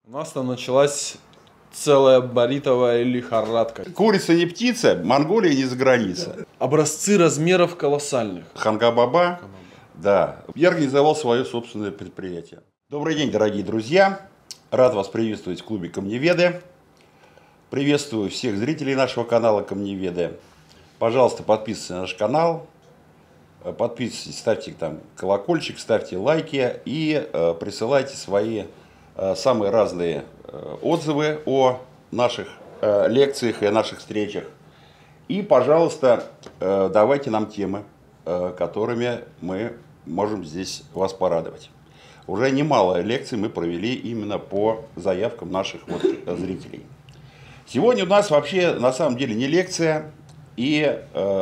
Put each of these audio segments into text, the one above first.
У нас там началась целая баритовая лихорадка. Курица не птица, Монголия не за граница. Образцы размеров колоссальных. Ханга-Баба, да, я организовал свое собственное предприятие. Добрый день, дорогие друзья. Рад вас приветствовать в клубе Камневеды. Приветствую всех зрителей нашего канала Камневеды. Пожалуйста, подписывайтесь на наш канал. Подписывайтесь, ставьте там колокольчик, ставьте лайки и присылайте свои самые разные отзывы о наших лекциях и о наших встречах. И, пожалуйста, давайте нам темы, которыми мы можем здесь вас порадовать. Уже немало лекций мы провели именно по заявкам наших зрителей. Сегодня у нас вообще на самом деле не лекция и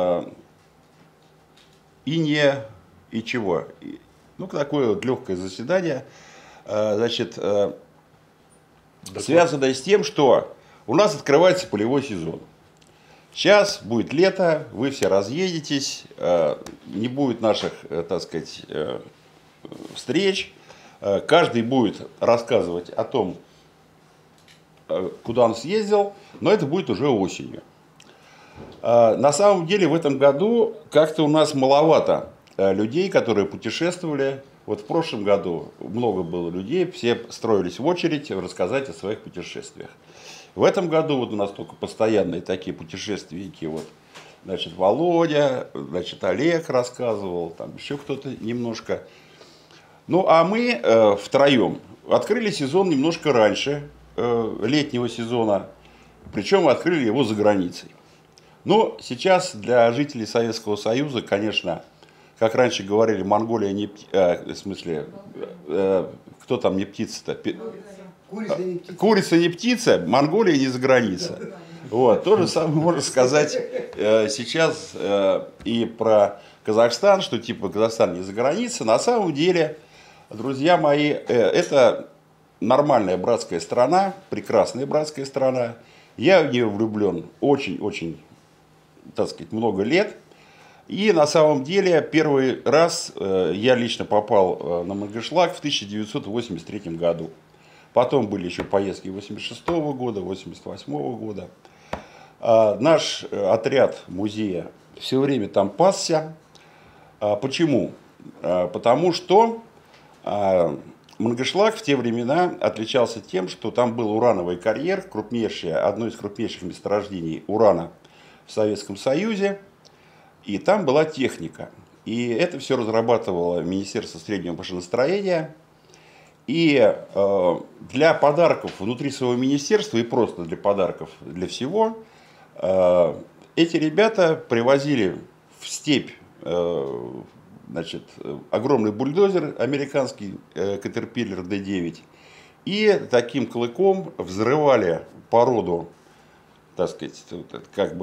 чего. Ну, такое вот легкое заседание. Значит, связанное с тем, что у нас открывается полевой сезон. Сейчас будет лето, вы все разъедетесь, не будет наших, так сказать, встреч. Каждый будет рассказывать о том, куда он съездил, но это будет уже осенью. На самом деле в этом году как-то у нас маловато людей, которые путешествовали. Вот в прошлом году много было людей, все строились в очередь рассказать о своих путешествиях. В этом году вот у нас только постоянные такие путешественники. Вот, значит, Володя, значит, Олег рассказывал, там еще кто-то немножко. Ну, а мы втроем открыли сезон немножко раньше летнего сезона, причем открыли его за границей. Но сейчас для жителей Советского Союза, конечно, как раньше говорили, Монголия не птица, в смысле, кто там не птица-то? Курица не птица, Монголия не за граница. Вот, то же самое можно сказать сейчас и про Казахстан, что типа Казахстан не за граница. На самом деле, друзья мои, это нормальная братская страна, прекрасная братская страна. Я в нее влюблен очень-очень, так сказать, много лет. И на самом деле первый раз я лично попал на Мангышлак в 1983 году. Потом были еще поездки 1986 года, 1988 года. Наш отряд музея все время там пасся. Почему? Потому что Мангышлак в те времена отличался тем, что там был урановый карьер, одно из крупнейших месторождений урана в Советском Союзе. И там была техника. И это все разрабатывало Министерство среднего машиностроения. И для подарков внутри своего министерства, и просто для подарков для всего, эти ребята привозили в степь, значит, огромный бульдозер американский, Caterpillar D9, и таким клыком взрывали породу, так сказать, как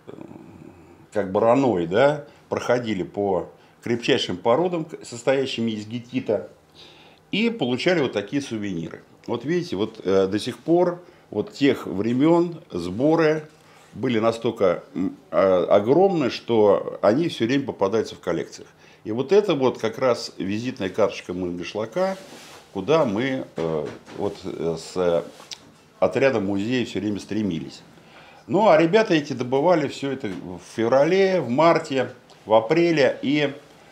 бы раной, да, проходили по крепчайшим породам, состоящим из гетита, и получали вот такие сувениры. Вот видите, вот до сих пор, вот тех времен сборы были настолько огромны, что они все время попадаются в коллекциях. И вот это вот как раз визитная карточка Мангышлака, куда мы вот с отрядом музея все время стремились. Ну, а ребята эти добывали все это в феврале, в марте, в апреле. И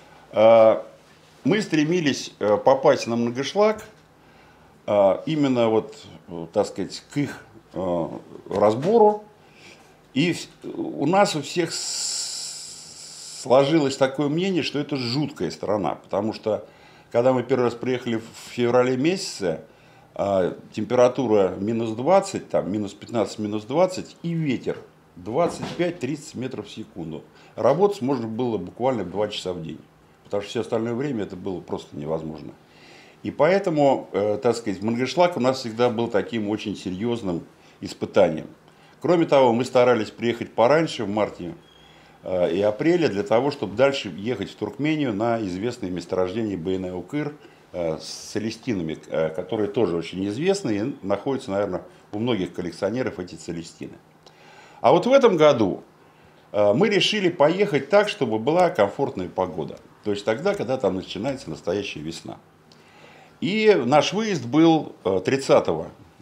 мы стремились попасть на Мангышлак именно вот, так сказать, к их разбору. И у нас у всех сложилось такое мнение, что это жуткая страна. Потому что, когда мы первый раз приехали в феврале месяце, температура минус 20, там, минус 15, минус 20 и ветер 25-30 метров в секунду. Работать можно было буквально 2 часа в день, потому что все остальное время это было просто невозможно. И поэтому, так сказать, Мангышлак у нас всегда был таким очень серьезным испытанием. Кроме того, мы старались приехать пораньше, в марте и апреле, для того, чтобы дальше ехать в Туркмению на известные месторождения Бейне-Укыр, с целестинами, которые тоже очень известны и находятся, наверное, у многих коллекционеров эти целестины. А вот в этом году мы решили поехать так, чтобы была комфортная погода. То есть тогда, когда там начинается настоящая весна. И наш выезд был 30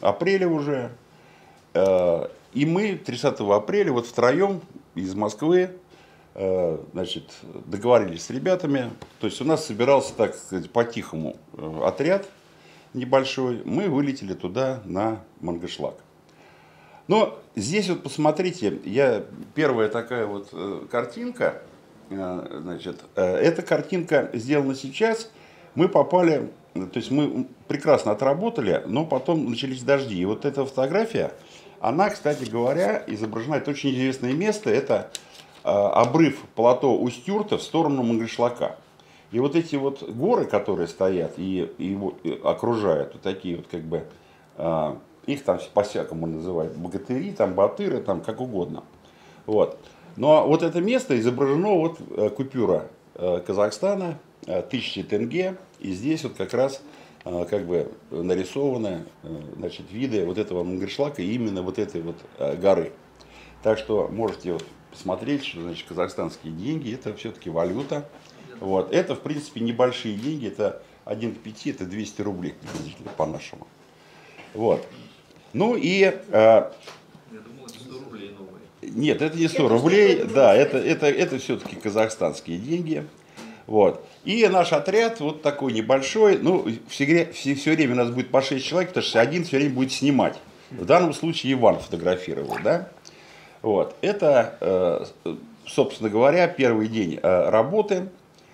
апреля уже. И мы 30 апреля вот втроем из Москвы, значит, договорились с ребятами. То есть у нас собирался, так сказать, по-тихому отряд небольшой. Мы вылетели туда на Мангышлак. Но здесь вот посмотрите, первая такая вот картинка, значит, эта картинка сделана сейчас. Мы попали, то есть мы прекрасно отработали, но потом начались дожди. И вот эта фотография, она, кстати говоря, изображена, это очень известное место, это обрыв плато Устюрта в сторону Мангышлака. И вот эти вот горы, которые стоят и его окружают, вот такие вот как бы, их там по-всякому называют, богатыри, там батыры, там как угодно. Вот. Но вот это место изображено, вот купюра Казахстана, 1000 тенге, и здесь вот как раз как бы нарисованы, значит, виды вот этого Мангышлака и именно вот этой вот горы. Так что можете вот посмотреть, что значит казахстанские деньги, это все-таки валюта. Вот. Это, в принципе, небольшие деньги, это 1 к 5, это 200 рублей по-нашему. Вот. Ну и... Я думал, это 100 рублей новые. Нет, это не 100 рублей, да, это все-таки казахстанские деньги. Вот. И наш отряд вот такой небольшой, ну, все время у нас будет по 6 человек, потому что один все время будет снимать. В данном случае Иван фотографировал, да. Вот. Это, собственно говоря, первый день работы.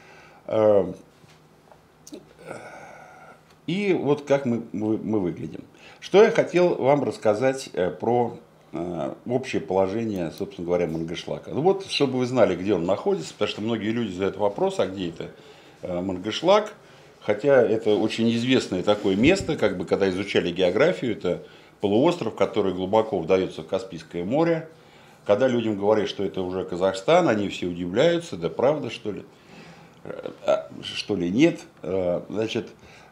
И вот как мы выглядим. Что я хотел вам рассказать про общее положение, собственно говоря, Мангышлака. Ну вот, чтобы вы знали, где он находится, потому что многие люди задают вопрос, а где это Мангышлак, хотя это очень известное такое место, как бы когда изучали географию, это полуостров, который глубоко вдается в Каспийское море. Когда людям говорят, что это уже Казахстан, они все удивляются, да правда, что ли? Что ли нет? Значит,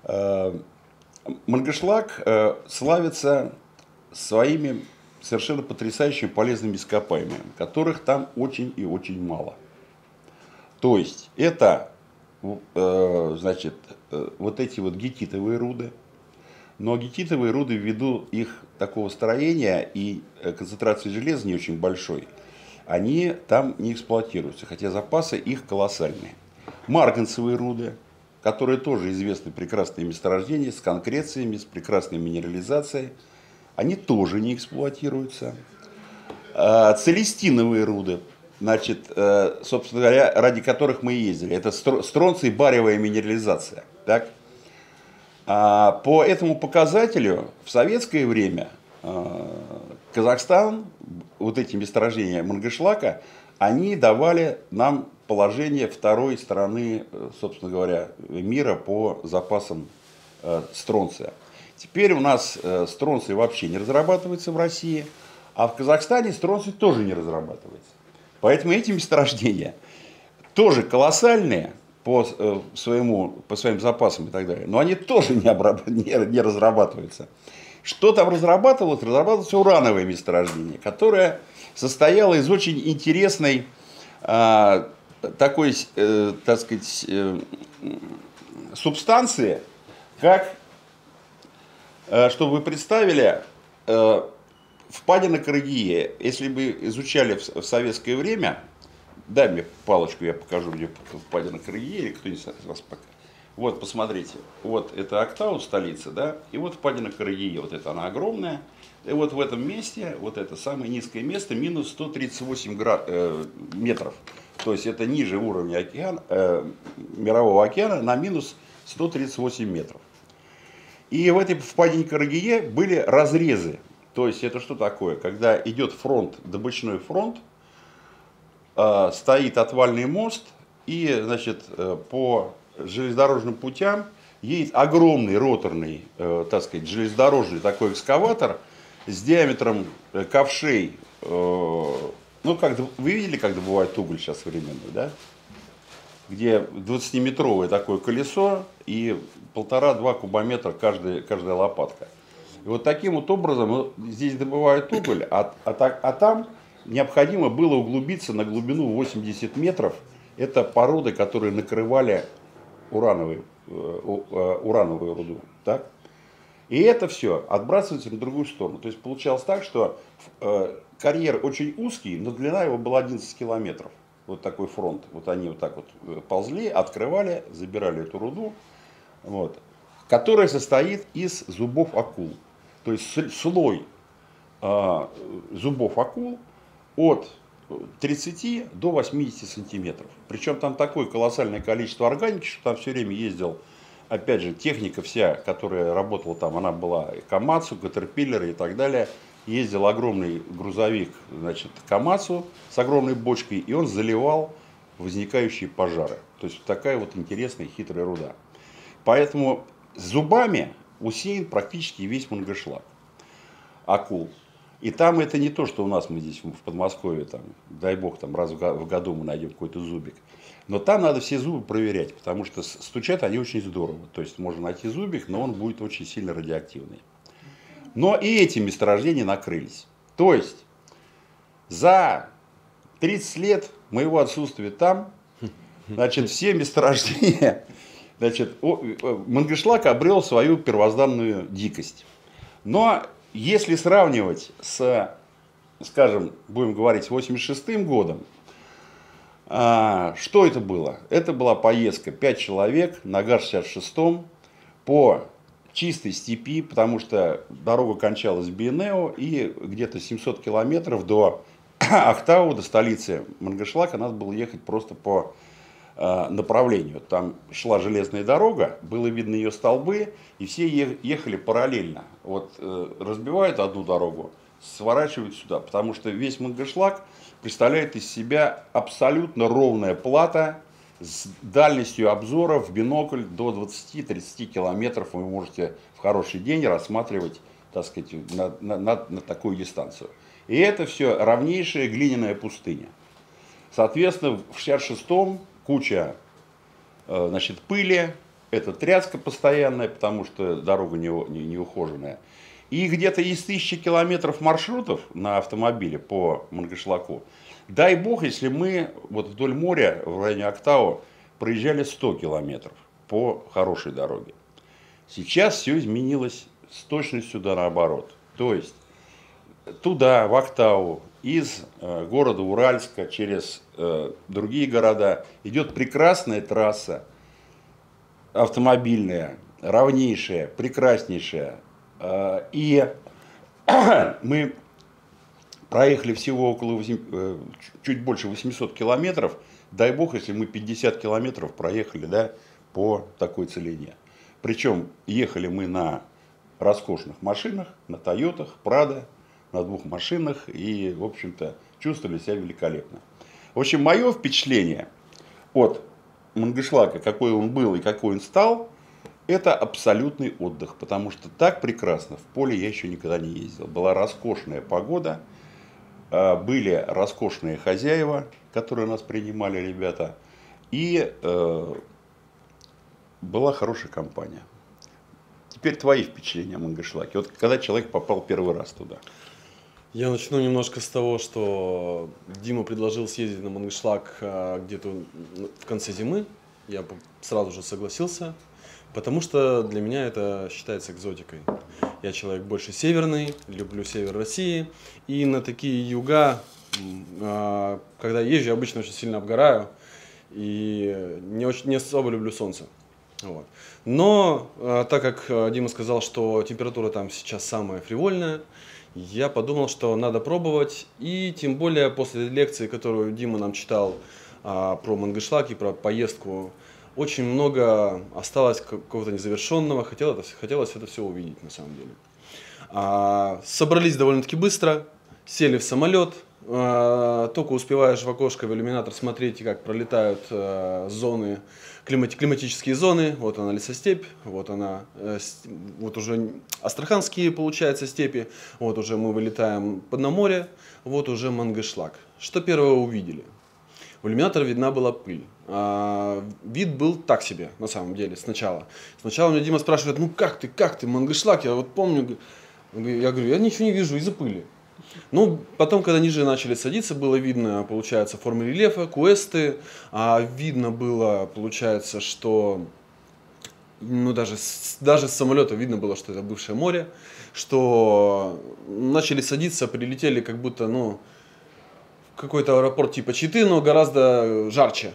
Мангышлак славится своими совершенно потрясающими полезными ископаемыми, которых там очень и очень мало. То есть это, значит, вот эти вот гетитовые руды, но гетитовые руды ввиду их такого строения и концентрации железа не очень большой, они там не эксплуатируются, хотя запасы их колоссальные. Марганцевые руды, которые тоже известны прекрасные месторождения с конкрециями, с прекрасной минерализацией, они тоже не эксплуатируются. Целестиновые руды, значит, собственно говоря, ради которых мы ездили, это стронций-бариевая минерализация. Так? По этому показателю в советское время Казахстан, вот эти месторождения Мангышлака, они давали нам положение второй страны, собственно говоря, мира по запасам стронция. Теперь у нас стронций вообще не разрабатывается в России, а в Казахстане стронций тоже не разрабатывается. Поэтому эти месторождения тоже колоссальные по своим запасам и так далее, но они тоже не разрабатываются. Что там разрабатывалось? Разрабатывалось урановое месторождение, которое состояло из очень интересной такой, так сказать, субстанции, как, чтобы вы представили, впадина Карагие. Если бы изучали в советское время, дай мне палочку, я покажу, где впадина Карагие, или кто-нибудь из вас пока. Вот, посмотрите, вот это Актау, столица, да, и вот впадина Карагие, вот это она огромная. И вот в этом месте, вот это самое низкое место, минус 138 метров. То есть это ниже уровня мирового океана на минус 138 метров. И в этой впадине Карагие были разрезы. То есть это что такое? Когда идет фронт, добычной фронт, стоит отвальный мост, и, значит, по железнодорожным путям едет огромный роторный, так сказать, железнодорожный такой экскаватор с диаметром ковшей. Ну, как вы видели, как добывают уголь сейчас современный, да? Где 20-метровое такое колесо и 1,5-2 кубометра каждая лопатка. И вот таким вот образом здесь добывают уголь, а там необходимо было углубиться на глубину 80 метров. Это породы, которые накрывали урановую руду. Так? И это все отбрасывается на другую сторону. То есть получалось так, что карьер очень узкий, но длина его была 11 километров. Вот такой фронт. Вот они вот так вот ползли, открывали, забирали эту руду, вот, которая состоит из зубов акул. То есть слой зубов акул от 30 до 80 сантиметров. Причем там такое колоссальное количество органики, что там все время ездил, опять же, техника вся, которая работала там, она была Камацу, Катерпиллеры и так далее. Ездил огромный грузовик, значит, Камацу с огромной бочкой, и он заливал возникающие пожары. То есть такая вот интересная хитрая руда. Поэтому с зубами усеян практически весь Мангышлак акул. И там это не то, что у нас мы здесь в Подмосковье, там, дай бог, там, раз в году мы найдем какой-то зубик. Но там надо все зубы проверять, потому что стучат они очень здорово. То есть можно найти зубик, но он будет очень сильно радиоактивный. Но и эти месторождения накрылись. То есть за 30 лет моего отсутствия там, значит, все месторождения, значит, Мангышлак обрел свою первозданную дикость. Но если сравнивать с, скажем, будем говорить, с 86-м годом, что это было? Это была поездка 5 человек на ГАЗ-66 по чистой степи, потому что дорога кончалась в Бейнео, и где-то 700 километров до Актау, до столицы Мангышлака, надо было ехать просто по направлению. Там шла железная дорога, было видно ее столбы, и все ехали параллельно. Вот разбивают одну дорогу, сворачивают сюда, потому что весь Мангышлак представляет из себя абсолютно ровная плата с дальностью обзора в бинокль до 20-30 километров. Вы можете в хороший день рассматривать, так сказать, на такую дистанцию. И это все равнейшая глиняная пустыня. Соответственно, в 66-м куча, значит, пыли, это тряска постоянная, потому что дорога не ухоженная. И где-то из 1000 километров маршрутов на автомобиле по Мангышлаку, дай бог, если мы вот вдоль моря в районе Актау проезжали 100 километров по хорошей дороге. Сейчас все изменилось с точностью да наоборот. То есть туда, в Актау, из города Уральска через другие города идет прекрасная трасса автомобильная, равнейшая, прекраснейшая. И мы проехали всего около чуть больше 800 километров. Дай бог, если мы 50 километров проехали, да, по такой целине. Причем ехали мы на роскошных машинах, на Тойотах, Прадо, на 2 машинах. И, в общем-то, чувствовали себя великолепно. В общем, мое впечатление от Мангышлака, какой он был и какой он стал, это абсолютный отдых, потому что так прекрасно в поле я еще никогда не ездил. Была роскошная погода, были роскошные хозяева, которые нас принимали, ребята, и была хорошая компания. Теперь твои впечатления о Мангышлаке. Вот когда человек попал первый раз туда. Я начну немножко с того, что Дима предложил съездить на Мангышлак где-то в конце зимы. Я сразу же согласился. Потому что для меня это считается экзотикой. Я человек больше северный, люблю север России. И на такие юга, когда езжу, я обычно очень сильно обгораю. И не особо люблю солнце. Вот. Но так как Дима сказал, что температура там сейчас самая фривольная, я подумал, что надо пробовать. И тем более после лекции, которую Дима нам читал про Мангышлак и про поездку, очень много осталось какого-то незавершенного, хотелось это все увидеть на самом деле. Собрались довольно-таки быстро, сели в самолет, только успеваешь в окошко, в иллюминатор смотреть, как пролетают зоны, климатические зоны. Вот она лесостепь, вот она, вот уже астраханские, получается, степи, вот уже мы вылетаем на море, вот уже Мангышлак. Что первое увидели? В иллюминатор видна была пыль. Вид был так себе, на самом деле, сначала. Сначала меня Дима спрашивает, ну как ты, Мангышлак? Я вот помню, я говорю, я ничего не вижу из-за пыли. Ну, потом, когда ниже начали садиться, было видно, получается, формы рельефа, куэсты. Видно было, получается, что ну, даже с самолета видно было, что это бывшее море, что начали садиться, прилетели как будто, ну, в какой-то аэропорт типа Читы, но гораздо жарче.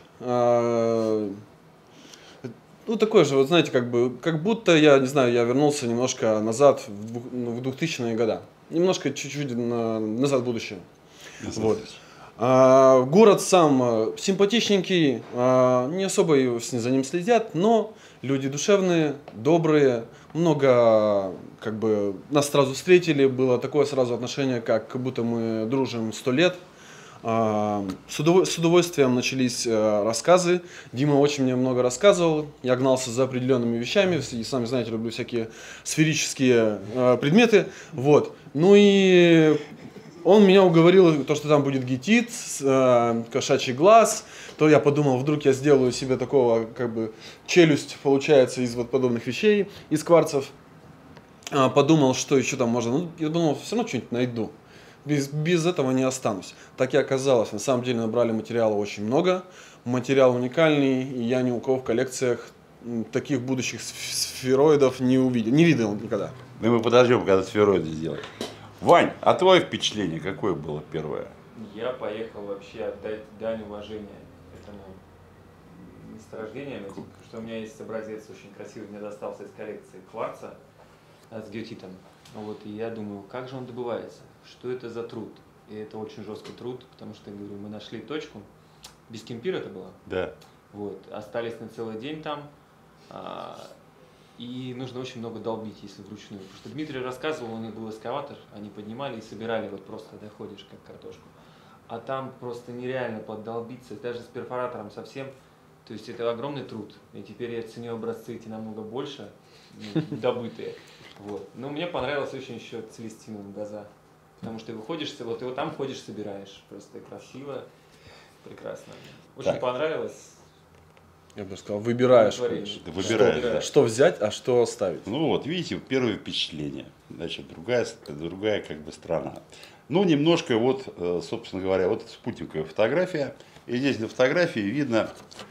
Ну, такое же, вот знаете, как будто я, не знаю, я вернулся немножко назад в 2000-е годы. Немножко, чуть-чуть назад в будущее. Вот. Город сам симпатичненький, не особо за ним следят, но люди душевные, добрые, много, как бы, нас сразу встретили, было такое сразу отношение, как будто мы дружим 100 лет. С удовольствием начались рассказы. Дима очень мне много рассказывал. Я гнался за определенными вещами. И сами знаете, люблю всякие сферические предметы. Вот. Ну и он меня уговорил, то, что там будет гетит, кошачий глаз. То я подумал, вдруг я сделаю себе такого, как бы, челюсть получается из вот подобных вещей, из кварцев. Подумал, что еще там можно. Ну, я думал, все равно что-нибудь найду. Без этого не останусь. Так и оказалось. На самом деле набрали материала очень много. Материал уникальный, и я ни у кого в коллекциях таких будущих сфероидов не видел никогда. Ну мы подождем, когда сфероиды сделаем. Вань, а твое впечатление какое было первое? Я поехал вообще отдать дань уважения этому месторождению, потому что у меня есть образец очень красивый, мне достался из коллекции кварца с геотитом. Вот, и я думаю, как же он добывается? Что это за труд? И это очень жесткий труд, потому что, я говорю, мы нашли точку, без кемпира это было. Да. Вот, остались на целый день там, и нужно очень много долбить, если вручную. Потому что Дмитрий рассказывал, у них был эскаватор, они поднимали и собирали, вот просто доходишь, как картошку. А там просто нереально поддолбиться, даже с перфоратором совсем. То есть это огромный труд. И теперь я ценю образцы эти намного больше, добытые. Вот. Но мне понравилось очень еще Целестиновым газа. Потому что ты выходишь, вот его там ходишь, собираешь. Просто красиво, прекрасно. Очень понравилось. Я бы сказал, выбираешь. Выбираешь. Что взять, а что оставить. Ну вот, видите, первое впечатление. Значит, другая как бы страна. Ну, немножко вот, собственно говоря, вот спутниковая фотография. И здесь на фотографии видно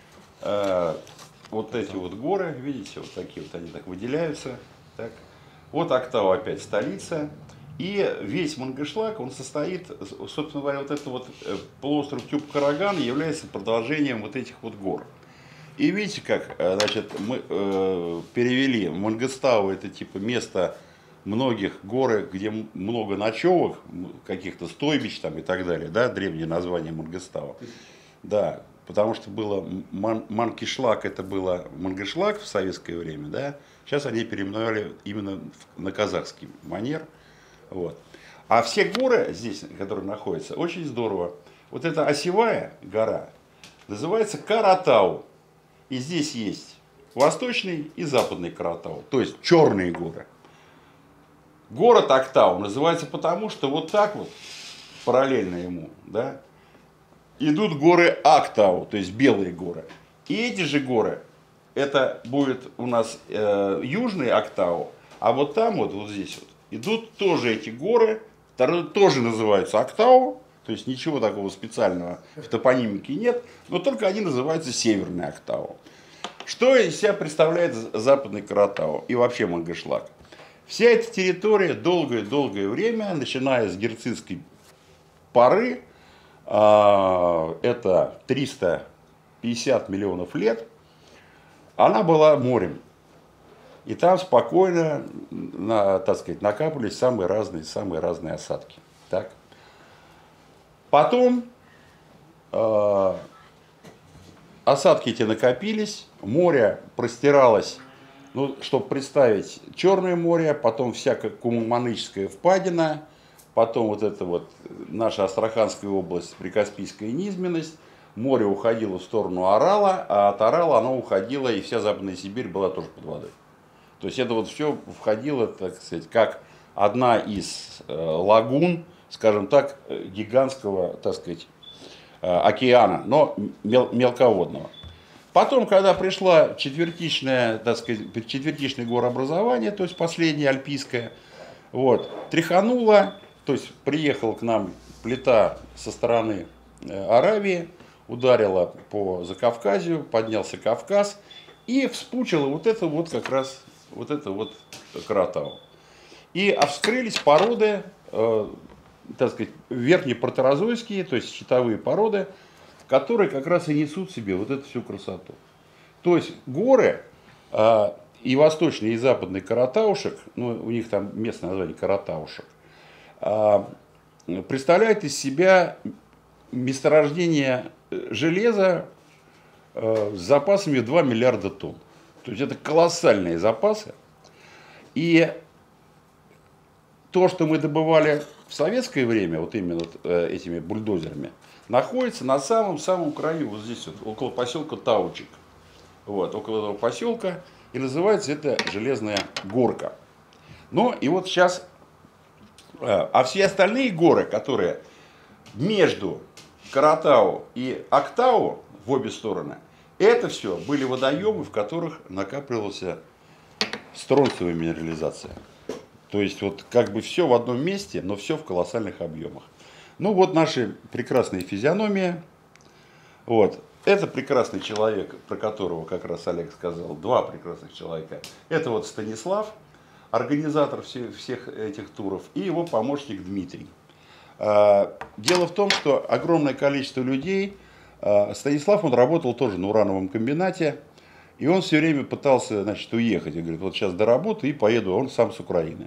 вот эти вот горы, видите, вот такие вот они так выделяются. Так. Вот Актау опять столица. И весь Мангышлак, он состоит, собственно говоря, вот это вот полуостров Тюб-Караган является продолжением вот этих вот гор. И видите, как, значит, мы перевели Мангыстау, это типа место многих гор, где много ночевок, каких-то стойбищ там и так далее, да, древнее название Мангыстау. Да, потому что было Манкишлак, это было Мангышлак в советское время, да, сейчас они переименовали именно на казахский манер. Вот. А все горы здесь, которые находятся, очень здорово. Вот эта осевая гора называется Каратау. И здесь есть восточный и западный Каратау, то есть черные горы. Город Актау называется потому, что вот так вот, параллельно ему, да, идут горы Актау, то есть белые горы. И эти же горы, это будет у нас южный Актау, а вот там вот, вот здесь вот, идут тоже эти горы, тоже называются Актау, то есть ничего такого специального в топонимике нет, но только они называются Северный Актау. Что из себя представляет Западный Каратау и вообще Мангышлак? Вся эта территория долгое-долгое время, начиная с герцинской поры, это 350 миллионов лет, она была морем. И там спокойно, так сказать, накапливались самые разные осадки. Так. Потом осадки эти накопились, море простиралось, ну, чтобы представить, Черное море, потом всякая Кумаманычская впадина, потом вот это вот наша Астраханская область, Прикаспийская низменность, море уходило в сторону Орала, а от Орала оно уходило, и вся Западная Сибирь была тоже под водой. То есть это вот все входило, так сказать, как одна из лагун, скажем так, гигантского, так сказать, океана, но мелководного. Потом, когда пришла четвертичное, так сказать, четвертичное горообразование, то есть последнее альпийское, вот, тряхануло, то есть приехала к нам плита со стороны Аравии, ударила по Закавказью, поднялся Кавказ, и вспучило вот это вот как раз, вот это вот Каратау. И вскрылись породы, так сказать, верхнепротерозойские, то есть щитовые породы, которые как раз и несут в себе вот эту всю красоту. То есть горы и восточный, и западный Каратаушек, ну, у них там местное название Каратаушек, представляют из себя месторождение железа с запасами 2 миллиарда тонн. То есть это колоссальные запасы. И то, что мы добывали в советское время, вот именно вот этими бульдозерами, находится на самом-самом краю, вот здесь вот, около поселка Таучик. Вот, около этого поселка. И называется это Железная горка. Ну и вот сейчас, а все остальные горы, которые между Каратау и Актау, в обе стороны, это все были водоемы, в которых накапливалась стронцевая минерализация. То есть вот как бы все в одном месте, но все в колоссальных объемах. Ну вот наши прекрасные физиономии. Вот. Это прекрасный человек, про которого как раз Олег сказал, два прекрасных человека. Это вот Станислав, организатор всех этих туров, и его помощник Дмитрий. Дело в том, что огромное количество людей, Станислав, он работал тоже на урановом комбинате, и он все время пытался, значит, уехать. И говорит, вот сейчас доработаю и поеду, он сам с Украины.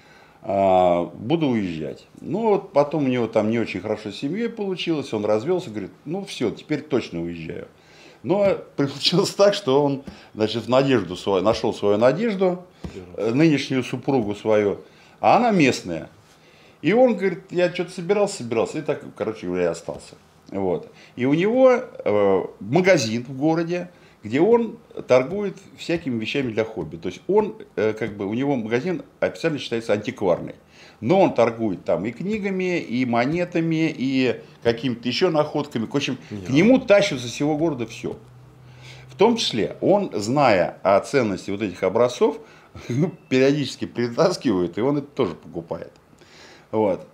Буду уезжать. Ну, вот потом у него там не очень хорошо с семьей получилось, он развелся, говорит, ну все, теперь точно уезжаю. Но получилось так, что он, значит, нашел свою Надежду, нынешнюю супругу свою, а она местная. И он говорит, я что-то собирался, и так, короче говоря, остался. Вот. И у него магазин в городе, где он торгует всякими вещами для хобби. То есть он, как бы, у него магазин официально считается антикварный. Но он торгует там и книгами, и монетами, и какими-то еще находками. В общем, к нему тащится со всего города все. В том числе он, зная о ценности вот этих образцов, периодически притаскивает, и он это тоже покупает. Вот.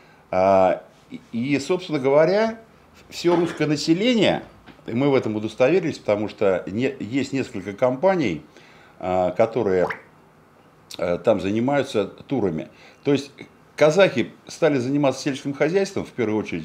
И, собственно говоря, все русское население, и мы в этом удостоверились, потому что есть несколько компаний, которые там занимаются турами. То есть казахи стали заниматься сельским хозяйством, в первую очередь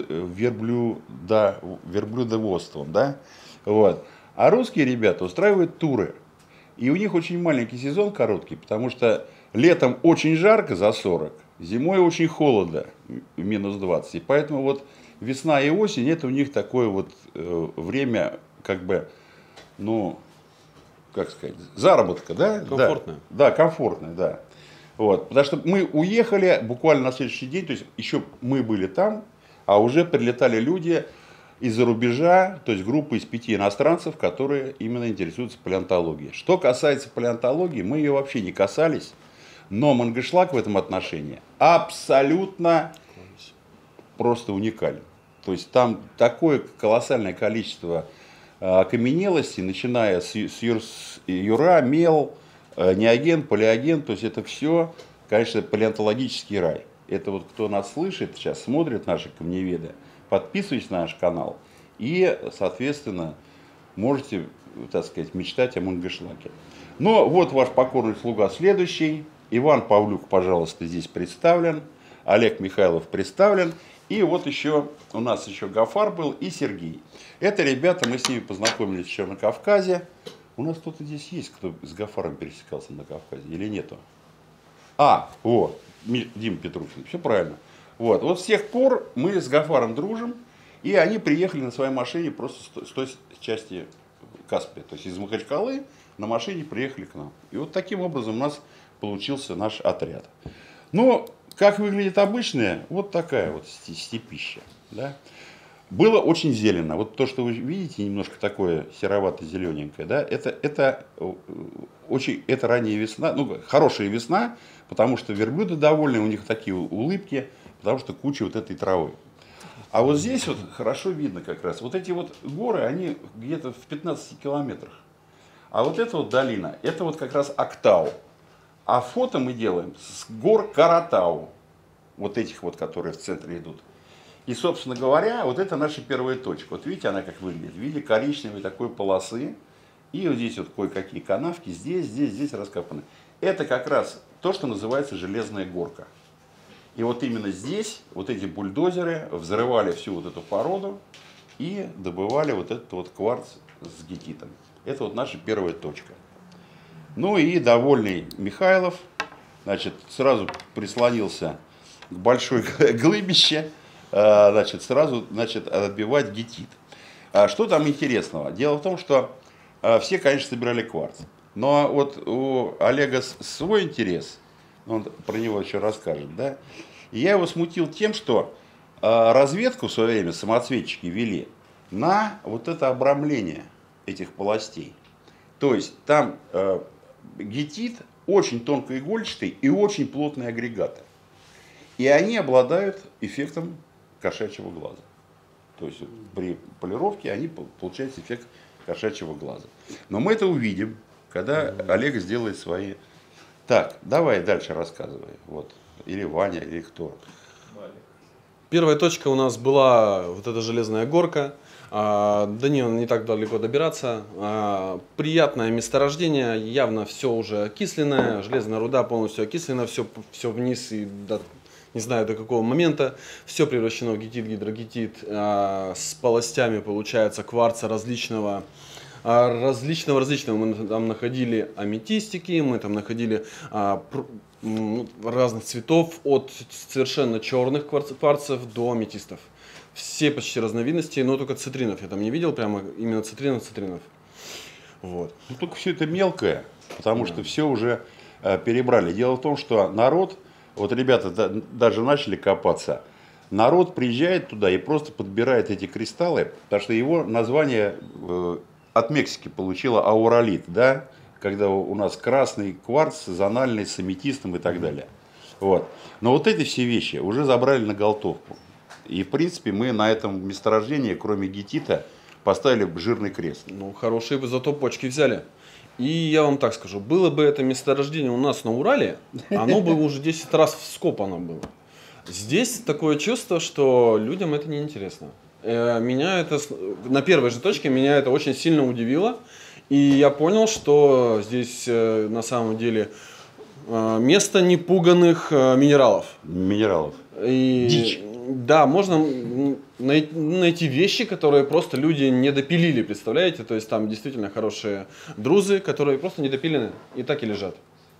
верблюдоводством, да? Вот. А русские ребята устраивают туры. И у них очень маленький сезон, короткий, потому что летом очень жарко, за 40, зимой очень холодно, минус 20. И поэтому вот весна и осень, это у них такое вот время, как бы, ну, как сказать, заработка, да? Комфортное. Да, комфортное, да. Вот. Потому что мы уехали буквально на следующий день, то есть еще мы были там, а уже прилетали люди из-за рубежа, то есть группа из 5 иностранцев, которые именно интересуются палеонтологией. Что касается палеонтологии, мы ее вообще не касались, но Мангышлак в этом отношении абсолютно просто уникален. То есть там такое колоссальное количество окаменелостей, начиная с юра, мел, неоген, палеоген, то есть это все, конечно, палеонтологический рай. Это вот кто нас слышит, сейчас смотрит, наши камневеды, подписывайтесь на наш канал и, соответственно, можете, так сказать, мечтать о Мангышлаке. Но вот ваш покорный слуга следующий. Иван Павлюк, пожалуйста, здесь представлен. Олег Михайлов представлен. И вот еще у нас еще Гафар был и Сергей. Это ребята, мы с ними познакомились еще на Кавказе. У нас кто-то здесь есть, кто с Гафаром пересекался на Кавказе или нету? Вот, Дима Петрушин, все правильно. Вот с тех пор мы с Гафаром дружим, и они приехали на своей машине просто с той части Каспия. То есть из Махачкалы на машине приехали к нам. И вот таким образом у нас получился наш отряд. Но как выглядит обычная, вот такая вот степища. Да? Было очень зелено. Вот то, что вы видите, немножко такое серовато-зелененькое, да, это ранняя весна, ну, хорошая весна, потому что верблюды довольны, у них такие улыбки, потому что куча вот этой травы. А вот здесь вот хорошо видно как раз. Вот эти вот горы, они где-то в 15 километрах. А вот эта вот долина, это вот как раз Актау. А фото мы делаем с гор Каратау. Вот этих вот, которые в центре идут. И, собственно говоря, вот это наша первая точка. Вот видите, она как выглядит. В виде коричневой такой полосы. И вот здесь вот кое-какие канавки, здесь раскопаны. Это как раз то, что называется железная горка. И вот именно здесь вот эти бульдозеры взрывали всю вот эту породу и добывали вот этот вот кварц с гетитом. Это вот наша первая точка. Ну и довольный Михайлов, значит, сразу прислонился к большой глыбище, значит, сразу, значит, отбивать гетит. А что там интересного? Дело в том, что все, конечно, собирали кварц. Но вот у Олега свой интерес, он про него еще расскажет, да? И я его смутил тем, что разведку в свое время самоцветчики вели на вот это обрамление этих полостей. То есть там гетит очень тонкоигольчатый и очень плотные агрегаты. И они обладают эффектом кошачьего глаза. То есть при полировке они получают эффект кошачьего глаза. Но мы это увидим, когда Олег сделает свои... Так, давай дальше рассказывай. Вот. Или Ваня, или кто. Первая точка у нас была вот эта железная горка. До нее не так далеко добираться. Приятное месторождение, явно все уже окисленное. Железная руда полностью окислена, все вниз и не знаю до какого момента. Все превращено в гетит, гидрогетит с полостями, получается, кварца различного. Мы там находили аметистики, мы там находили разных цветов, от совершенно черных кварцев до аметистов. Все почти разновидности, но только цитринов я там не видел, прямо именно цитринов. Вот. Ну, только все это мелкое, потому что все уже перебрали. Дело в том, что народ, вот ребята даже начали копаться, народ приезжает туда и просто подбирает эти кристаллы, потому что его название от Мексики получило ауралит, да? Когда у нас красный кварц, зональный, с аметистом и так далее. Вот. Но вот эти все вещи уже забрали на голтовку. И в принципе мы на этом месторождении, кроме гетита, поставили жирный крест. Ну, хорошие бы зато почки взяли. И я вам так скажу, было бы это месторождение у нас на Урале, оно бы уже 10 раз вскопано было. Здесь такое чувство, что людям это не интересно. Меня это, на первой же точке меня это очень сильно удивило. И я понял, что здесь на самом деле место непуганных минералов. Дичь. Да, можно найти вещи, которые просто люди не допилили, представляете? То есть там действительно хорошие друзы, которые просто не допилены и так и лежат.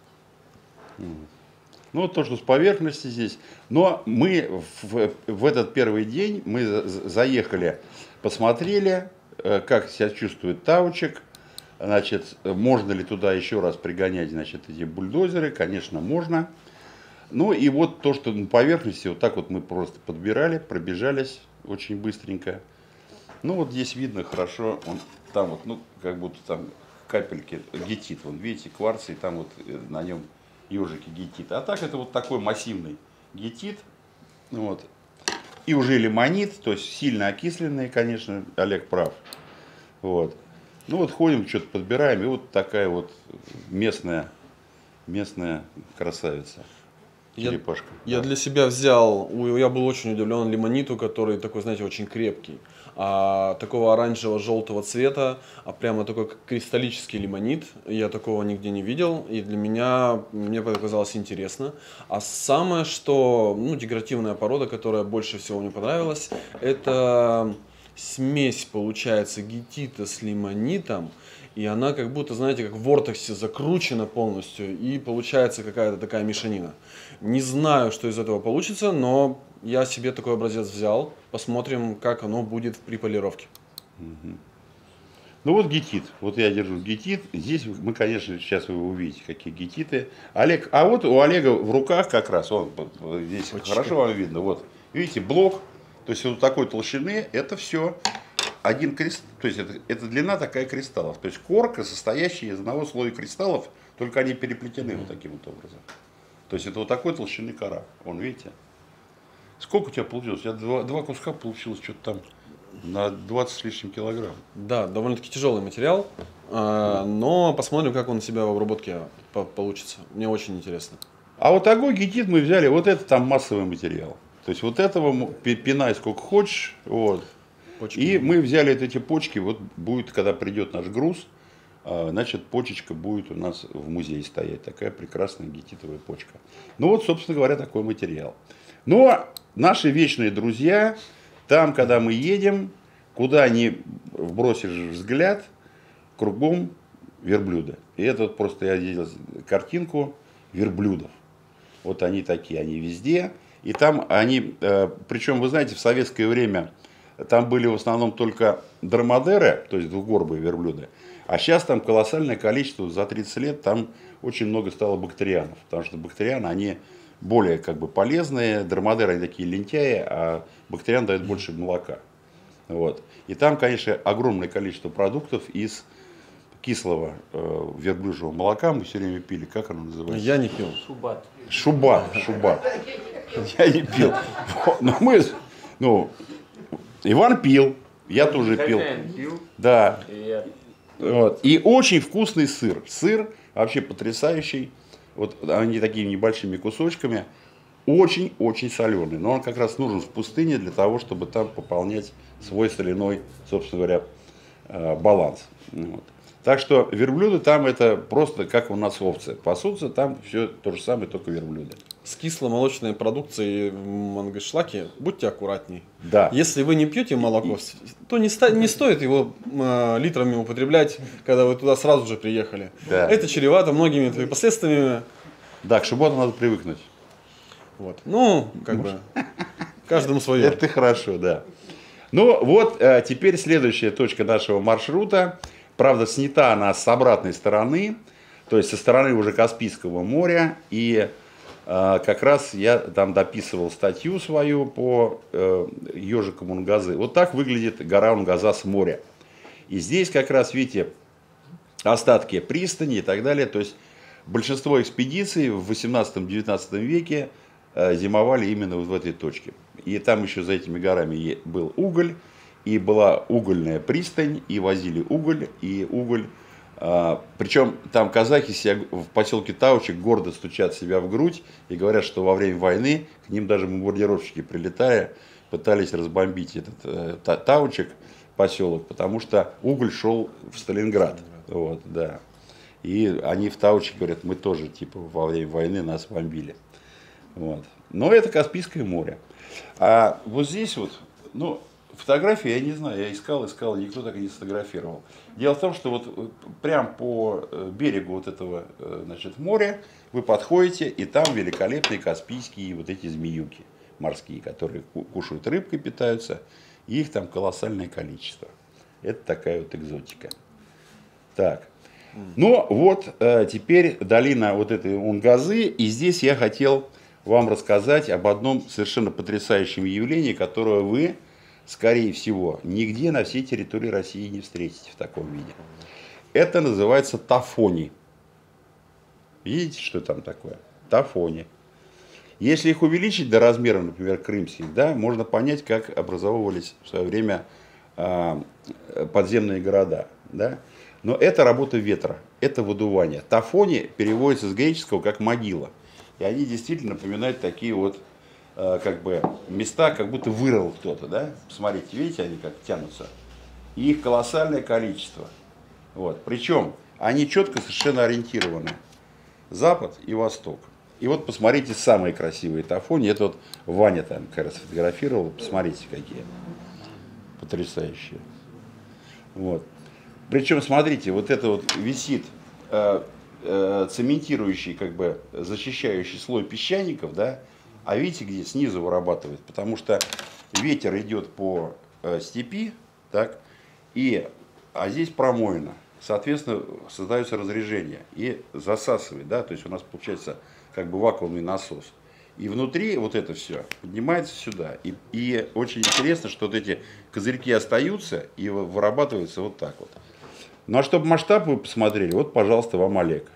Ну, вот то, что с поверхности здесь. Но мы в этот первый день мы заехали, посмотрели, как себя чувствует таучек. Значит, можно ли туда еще раз пригонять, значит, эти бульдозеры? Конечно, можно. Ну и вот то, что на поверхности, вот так вот мы просто подбирали, пробежались очень быстренько. Ну вот здесь видно хорошо, он там вот, ну как будто там капельки гетит, вон видите, кварц, и там вот на нем ежики гетита. А так это вот такой массивный гетит, вот. И уже лимонит, то есть сильно окисленный, конечно, Олег прав. Вот. Ну вот ходим, что-то подбираем, и вот такая вот местная красавица. Черепашка. Я для себя взял, я был очень удивлен лимониту, который такой, знаете, очень крепкий. Такого оранжево-желтого цвета, прямо такой кристаллический лимонит. Я такого нигде не видел, и мне показалось интересно. А самое, что, декоративная порода, которая больше всего мне понравилась, это смесь, получается, гетита с лимонитом. И она как будто, знаете, как в вортексе закручена полностью, и получается какая-то такая мешанина. Не знаю, что из этого получится, но я себе такой образец взял. Посмотрим, как оно будет при полировке. Ну вот гетит. Вот я держу гетит. Здесь мы, конечно, сейчас вы увидите, какие гетиты. Олег, а вот у Олега в руках как раз, он здесь очень хорошо вам видно. Вот, видите, блок, то есть вот такой толщины, это все один кристалл, то есть это длина такая кристаллов. То есть корка, состоящая из одного слоя кристаллов, только они переплетены вот таким вот образом. То есть это вот такой толщины кора. Вон, видите? Сколько у тебя получилось? У тебя два куска получилось что-то там на 20 с лишним килограмм. Да, довольно-таки тяжелый материал, но посмотрим, как он у себя в обработке получится. Мне очень интересно. А вот такой гетит мы взяли, вот это там массовый материал. То есть вот этого пинай сколько хочешь. Вот. Почки. И мы взяли эти почки, вот будет, когда придет наш груз, значит, почечка будет у нас в музее стоять. Такая прекрасная гетитовая почка. Ну вот, собственно говоря, такой материал. Но наши вечные друзья, там, когда мы едем, куда ни бросишь взгляд, кругом верблюда. И это вот просто я видел картинку верблюдов. Вот они такие, они везде. И там они, причем, вы знаете, в советское время там были в основном только дромадеры, то есть двугорбые верблюды. А сейчас там колоссальное количество, за 30 лет там очень много стало бактерианов. Потому что бактерианы, они более как бы полезные, дромадеры они такие лентяи, а бактериан дает больше молока. Вот. И там, конечно, огромное количество продуктов из кислого верблюжьего молока мы все время пили. Как оно называется? Я не пил. Шубат. Шубат. Я не пил. Но Иван пил, я тоже пил. Хозяин пил. Да. И Вот. И очень вкусный сыр. Сыр вообще потрясающий. Вот они такими небольшими кусочками. Очень-очень соленый. Но он как раз нужен в пустыне для того, чтобы там пополнять свой соляной, собственно говоря, баланс. Вот. Так что верблюды там это просто как у нас овцы. Пасутся там все то же самое, только верблюды. С кисломолочной продукцией в Мангышлаке будьте аккуратней. Да. Если вы не пьете молоко, то не стоит его литрами употреблять, когда вы туда сразу же приехали. Да. Это чревато многими последствиями. Да, к шуботу надо привыкнуть. Вот. Ну, как бы, каждому свое. Это хорошо, да. Ну вот, теперь следующая точка нашего маршрута. Правда, снята она с обратной стороны, то есть со стороны уже Каспийского моря. И как раз я там дописывал статью свою по ежикам Унгазы. Вот так выглядит гора Унгаза с моря. И здесь как раз, видите, остатки пристани и так далее. То есть большинство экспедиций в 18-19 веке зимовали именно вот в этой точке. И там еще за этими горами был уголь. И была угольная пристань, и возили уголь, причем там казахи себя в поселке Таучик гордо стучат себя в грудь и говорят, что во время войны к ним даже бомбардировщики прилетая, пытались разбомбить этот Таучик, поселок, потому что уголь шел в Сталинград. Вот, да. И они в Таучик говорят, мы тоже типа во время войны нас бомбили. Вот. Но это Каспийское море. А вот здесь вот, ну, фотографии, я не знаю, я искал, никто так и не сфотографировал. Дело в том, что вот прям по берегу вот этого, значит, моря вы подходите, и там великолепные каспийские вот эти змеюки морские, которые кушают рыбкой, питаются, и их там колоссальное количество. Это такая вот экзотика. Так, ну вот теперь долина вот этой Унгазы, и здесь я хотел вам рассказать об одном совершенно потрясающем явлении, которое вы, скорее всего, нигде на всей территории России не встретите в таком виде. Это называется тафони. Видите, что там такое? Тафони. Если их увеличить до размера, например, крымских, да, можно понять, как образовывались в свое время подземные города. Да? Но это работа ветра, это выдувание. Тафони переводится с греческого как могила. И они действительно напоминают такие вот как бы места, как будто вырыл кто-то, да? Посмотрите, видите, они как тянутся. И их колоссальное количество. Вот. Причем они четко совершенно ориентированы. Запад и восток. И вот посмотрите самые красивые тафони. Это вот Ваня там как раз фотографировал. Посмотрите, какие. Потрясающие. Вот. Причем, смотрите, вот это вот висит цементирующий, как бы защищающий слой песчаников, да? А видите, где снизу вырабатывает? Потому что ветер идет по степи, так, а здесь промоина. Соответственно, создается разрежение и засасывает, да, то есть у нас получается как бы вакуумный насос. И внутри вот это все поднимается сюда. И очень интересно, что вот эти козырьки остаются и вырабатываются вот так вот. Ну а чтобы масштаб вы посмотрели, вот, пожалуйста, вам Олег.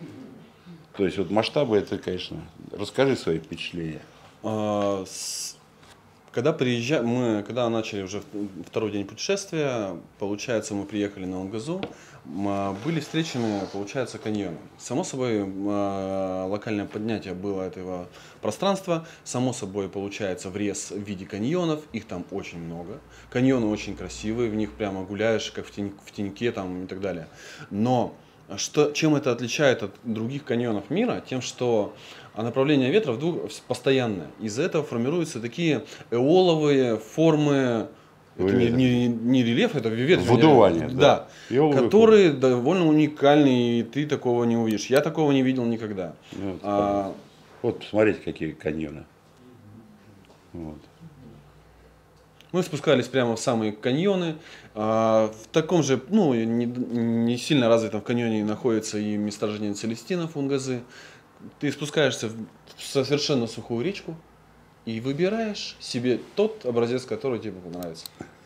То есть вот масштабы это, конечно, расскажи свои впечатления. Когда когда начали уже второй день путешествия, получается, мы приехали на Унгазу, были встречены, получается, каньоны. Само собой, локальное поднятие было этого пространства, само собой, получается, врез в виде каньонов, их там очень много. Каньоны очень красивые, в них прямо гуляешь, как в теньке там и так далее. Но чем это отличает от других каньонов мира? Тем, что направление ветра постоянное. Из-за этого формируются такие эоловые формы, это не рельеф, это ветвь. Выдувание, да. Которые довольно уникальны, и ты такого не увидишь. Я такого не видел никогда. Вот посмотрите, какие каньоны. Вот. Мы спускались прямо в самые каньоны. В таком же, не сильно развитом в каньоне находится и месторождение Целестинов, Унгазы. Ты спускаешься в совершенно сухую речку и выбираешь себе тот образец, который тебе понравится.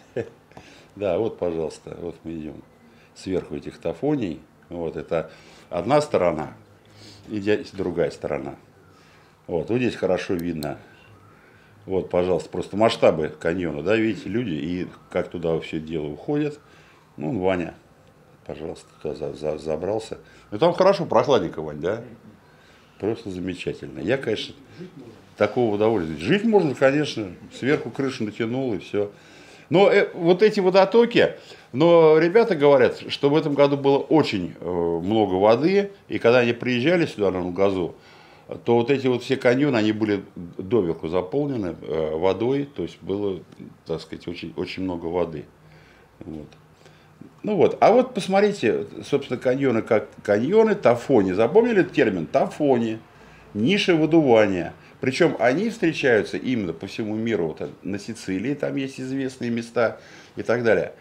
Да, вот, пожалуйста, вот мы идем сверху этих тафоний. Вот это одна сторона и здесь другая сторона. Вот здесь хорошо видно. Вот, пожалуйста, просто масштабы каньона, да, видите, люди и как туда все дело уходят. Ну, Ваня, пожалуйста, туда забрался. Ну, там хорошо, прохладненько, Вань, да? Просто замечательно. Я, конечно, такого удовольствия. Жить можно, конечно, сверху крышу натянул и все. Но вот эти водотоки, но ребята говорят, что в этом году было очень много воды, и когда они приезжали сюда на Унгазу, то вот эти вот все каньоны, они были доверху заполнены водой, то есть было, так сказать, очень, очень много воды. Вот. Ну вот, а вот посмотрите, собственно, каньоны как каньоны, тафони. Запомнили этот термин? Тафони, ниши выдувания. Причем они встречаются именно по всему миру. Вот на Сицилии там есть известные места и так далее,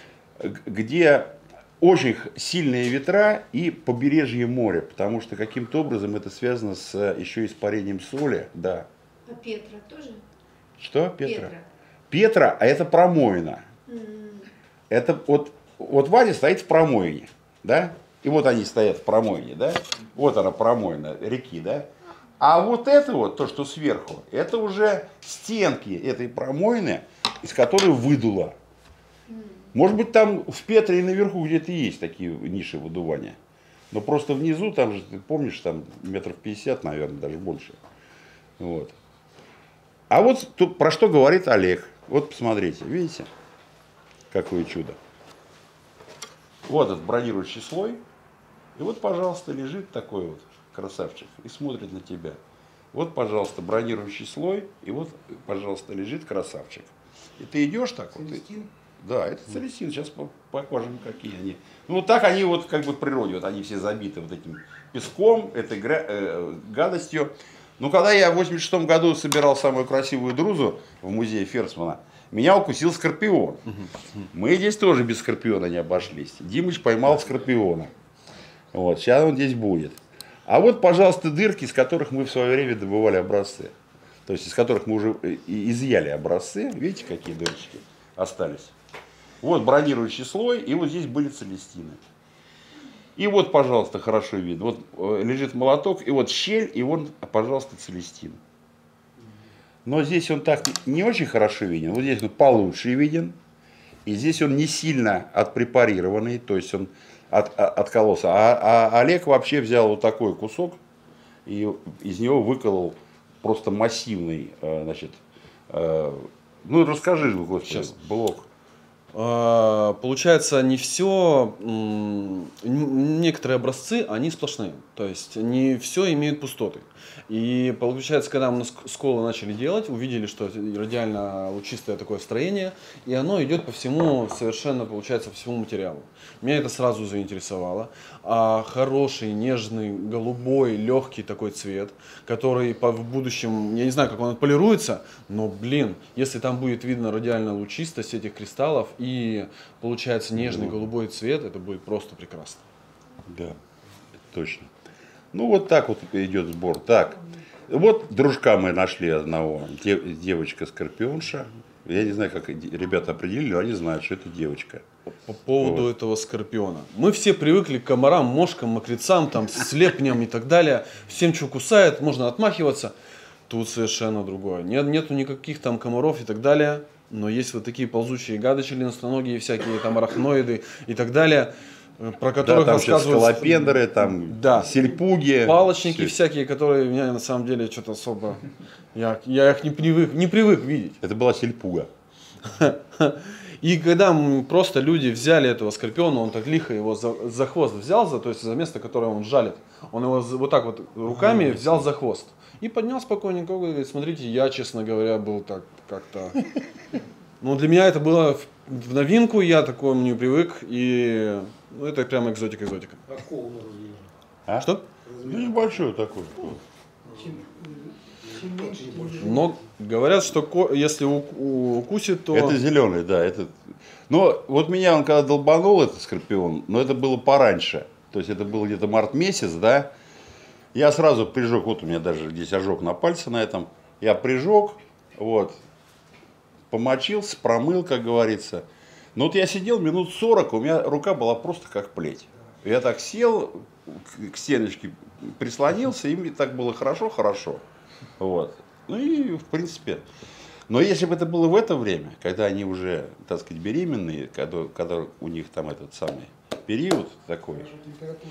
где очень сильные ветра и побережье моря, потому что каким-то образом это связано с еще испарением соли. Да. А Петра тоже? Что? Петра? Петра, а это промоина. Это вот Ваня стоит в промоине, да? И вот они стоят в промоине, да? Вот она промоина реки, да? А вот это вот, то, что сверху, это уже стенки этой промоины, из которой выдуло. Может быть, там в Петре и наверху где-то есть такие ниши выдувания. Но просто внизу, там же, ты помнишь, там метров 50, наверное, даже больше. Вот. А вот тут про что говорит Олег. Вот посмотрите, видите, какое чудо. Вот этот бронирующий слой. И вот, пожалуйста, лежит такой вот красавчик и смотрит на тебя. Вот, пожалуйста, бронирующий слой. И вот, пожалуйста, лежит красавчик. И ты идешь так вот. Да, это Целестин. Сейчас покажем, какие они. Ну, вот так они вот как бы в природе. Вот они все забиты вот этим песком, этой гадостью. Ну, когда я в 86 году собирал самую красивую друзу в музее Ферсмана, меня укусил скорпион. Мы здесь тоже без скорпиона не обошлись. Димыч поймал скорпиона. Вот, сейчас он здесь будет. А вот, пожалуйста, дырки, из которых мы в свое время добывали образцы. То есть, из которых мы уже изъяли образцы. Видите, какие дырочки остались? Вот бронирующий слой, и вот здесь были целестины. И вот, пожалуйста, хорошо видно. Вот лежит молоток, и вот щель, и вот, пожалуйста, целестин. Но здесь он так не очень хорошо виден. Вот здесь он получше виден. И здесь он не сильно отпрепарированный, то есть он откололся. А Олег вообще взял вот такой кусок и из него выколол просто массивный, значит, ну расскажи, Господи, сейчас блок. Получается, не все, некоторые образцы, они сплошные, то есть не все имеют пустоты. И получается, когда мы сколы начали делать, увидели, что радиально-лучистое такое строение, и оно идет по всему, совершенно, получается, по всему материалу. Меня это сразу заинтересовало. Хороший, нежный, голубой, легкий такой цвет, который в будущем, я не знаю, как он отполируется, но, блин, если там будет видно радиально-лучистость этих кристаллов и получается нежный голубой цвет, это будет просто прекрасно. Да, точно. Ну, вот так вот идет сбор. Так, вот дружка мы нашли одного, девочка-скорпионша. Я не знаю, как ребята определили, но они знают, что это девочка. По поводу этого скорпиона. Мы все привыкли к комарам, мошкам, мокрецам, там, слепням и так далее. Всем, что кусает, можно отмахиваться. Тут совершенно другое. Нету никаких там комаров и так далее, но есть вот такие ползучие гады членистоногие, всякие там арахноиды и так далее, про которых да, там сейчас рассказывают... скалопендры, там сельпуги. Палочники всякие, которые меня на самом деле что-то особо... Я их не привык видеть. Это была сельпуга. И когда просто люди взяли этого скорпиона, он так лихо его за хвост взял, то есть за место, которое он жалит, он его вот так вот руками взял за хвост. И поднял спокойненько, говорит, смотрите, я, честно говоря, был так как-то... Ну, для меня это было в новинку, я такому не привык, и это прямо экзотика. Акул размер. А? Что? Ну, небольшой такой. Чем меньше, тем больше. Но говорят, что если укусит, то... Это зеленый, да. Это... Но вот меня он когда долбанул, этот скорпион, но это было пораньше. То есть это был где-то март месяц, да. Я сразу прижег, вот у меня даже здесь ожог на пальце на этом. Я прижег, вот, помочился, промыл, как говорится. Но вот я сидел минут 40, у меня рука была просто как плеть. Я так сел, к стеночке прислонился, и мне так было хорошо. Вот. Ну и в принципе. Но если бы это было в это время, когда они уже, так сказать, беременные, когда у них там этот самый период такой. Температура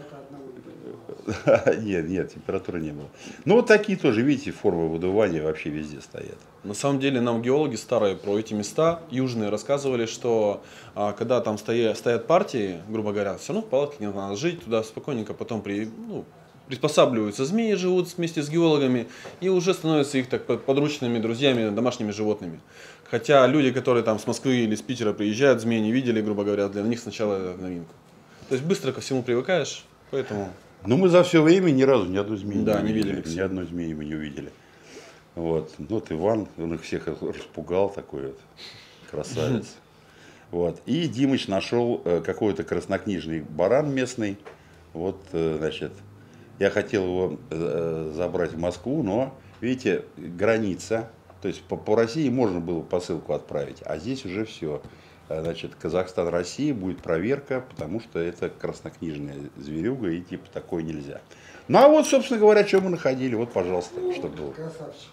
до 41 не было. Нет, температуры не было. Ну вот такие тоже, видите, формы выдувания вообще везде стоят. На самом деле нам геологи старые про эти места, южные, рассказывали, что когда там стоят партии, грубо говоря, все равно в палатке не надо жить, туда спокойненько потом приспосабливаются змеи, живут вместе с геологами и уже становятся их так подручными друзьями, домашними животными. Хотя люди, которые там с Москвы или с Питера приезжают, змеи не видели, грубо говоря, для них сначала это новинка. То есть быстро ко всему привыкаешь, поэтому... Ну мы за все время ни разу ни одной змеи не видели. Ни одной змеи мы не увидели. Вот. Вот Иван, он их всех распугал, такой вот красавец. Вот. И Димыч нашел какой-то краснокнижный баран местный. Вот, значит, я хотел его забрать в Москву, но, видите, граница. То есть по России можно было посылку отправить, а здесь уже все. Значит, Казахстан, Россия, будет проверка, потому что это краснокнижная зверюга, и типа такое нельзя. Ну а вот, собственно говоря, что мы находили, вот, пожалуйста, что было. Красавчик.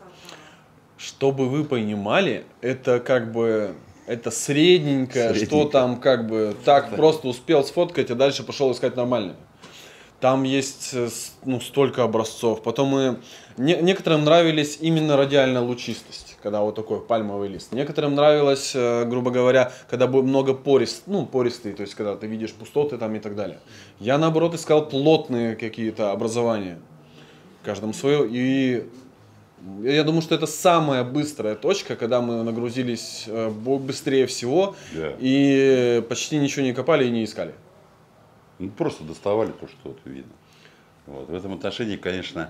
Чтобы вы понимали, это как бы... Это средненькое, что там как бы так просто успел сфоткать, а дальше пошел искать нормальное. Там есть столько образцов. Потом некоторым нравились именно радиальная лучистость, когда вот такой пальмовый лист. Некоторым нравилось, грубо говоря, когда много пористый, то есть когда ты видишь пустоты там и так далее. Я наоборот искал плотные какие-то образования. Каждому свое. И я думаю, что это самая быстрая точка, когда мы нагрузились быстрее всего, Да. И почти ничего не копали и не искали. Ну, просто доставали то, что вот видно. Вот. В этом отношении, конечно,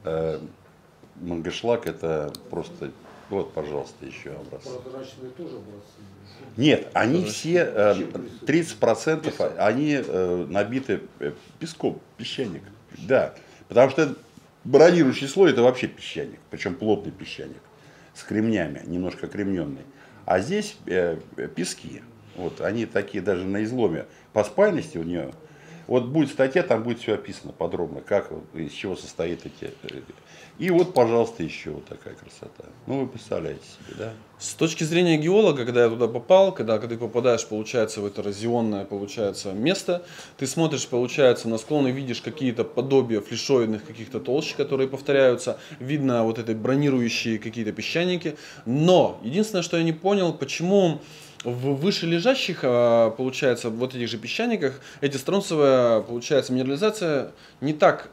Мангышлак это просто... Вот, пожалуйста, еще образцы. Прозрачные тоже образцы. Нет, они все, 30% они набиты песком, песчаник. Да, потому что бронирующий слой это вообще песчаник, причем плотный песчаник, с кремнями, немножко кремненный. А здесь пески. Вот, они такие даже на изломе по спайности у нее. Вот будет статья, там будет все описано подробно, как, из чего состоит эти. И вот, пожалуйста, еще вот такая красота. Ну, вы представляете себе, да? С точки зрения геолога, когда я туда попал, когда ты попадаешь, получается, в это эрозионное, получается, место, ты смотришь, получается, на склоны, видишь какие-то подобия флешоидных каких-то толщ, которые повторяются, видно вот эти бронирующие какие-то песчаники. Но единственное, что я не понял, почему в вышележащих, получается, вот этих же песчаниках, эти стронцевая, получается, минерализация не так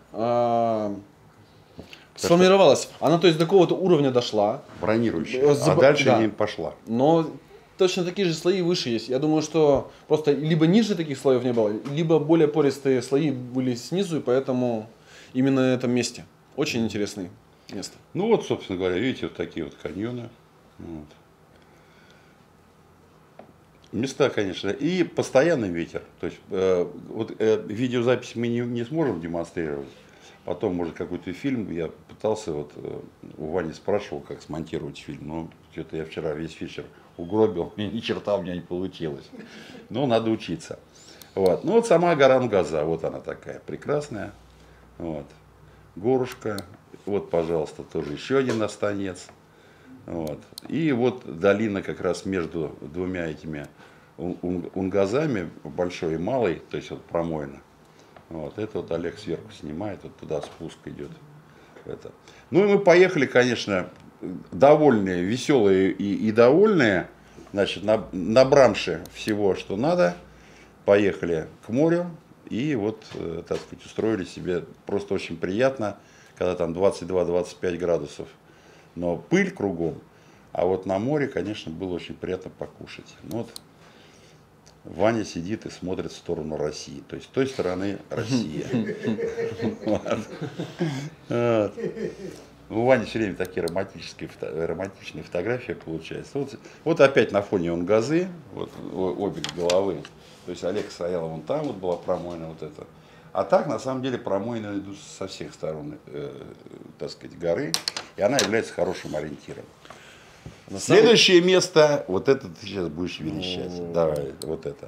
сформировалась. Она, то есть, до какого-то уровня дошла. Бронирующая. А дальше не пошла. Но точно такие же слои выше есть. Я думаю, что просто либо ниже таких слоев не было, либо более пористые слои были снизу, и поэтому именно на этом месте. Очень интересное место. Ну вот, собственно говоря, видите, вот такие вот каньоны. Вот. Места, конечно, и постоянный ветер. То есть видеозапись мы не сможем демонстрировать. Потом, может, какой-то фильм. Я пытался, у Вани спрашивал, как смонтировать фильм. Но что-то я вчера весь вечер угробил, ни черта у меня не получилось. Но надо учиться. Вот. Ну вот сама гора Нгаза, вот она такая прекрасная. Вот. Горушка. Вот, пожалуйста, тоже еще один останец. Вот. И вот долина как раз между двумя этими унгазами, большой и малой, то есть вот промоина. Вот, это вот Олег сверху снимает, вот туда спуск идет. Это. Ну и мы поехали, конечно, довольные, веселые и довольные, значит, набрамши всего, что надо, поехали к морю и вот, так сказать, устроили себе просто очень приятно, когда там 22-25 градусов, но пыль кругом, а вот на море, конечно, было очень приятно покушать. Ну, вот Ваня сидит и смотрит в сторону России. То есть с той стороны Россия. У Вани все время такие романтичные фотографии получаются. Вот опять на фоне Унгазы, вот обе головы. То есть Олег стоял вон там, вот была промоина вот эта. А так, на самом деле, промоина идут со всех сторон, так сказать, горы. И она является хорошим ориентиром. Следующее место, вот это ты сейчас будешь верещать. Давай, вот это.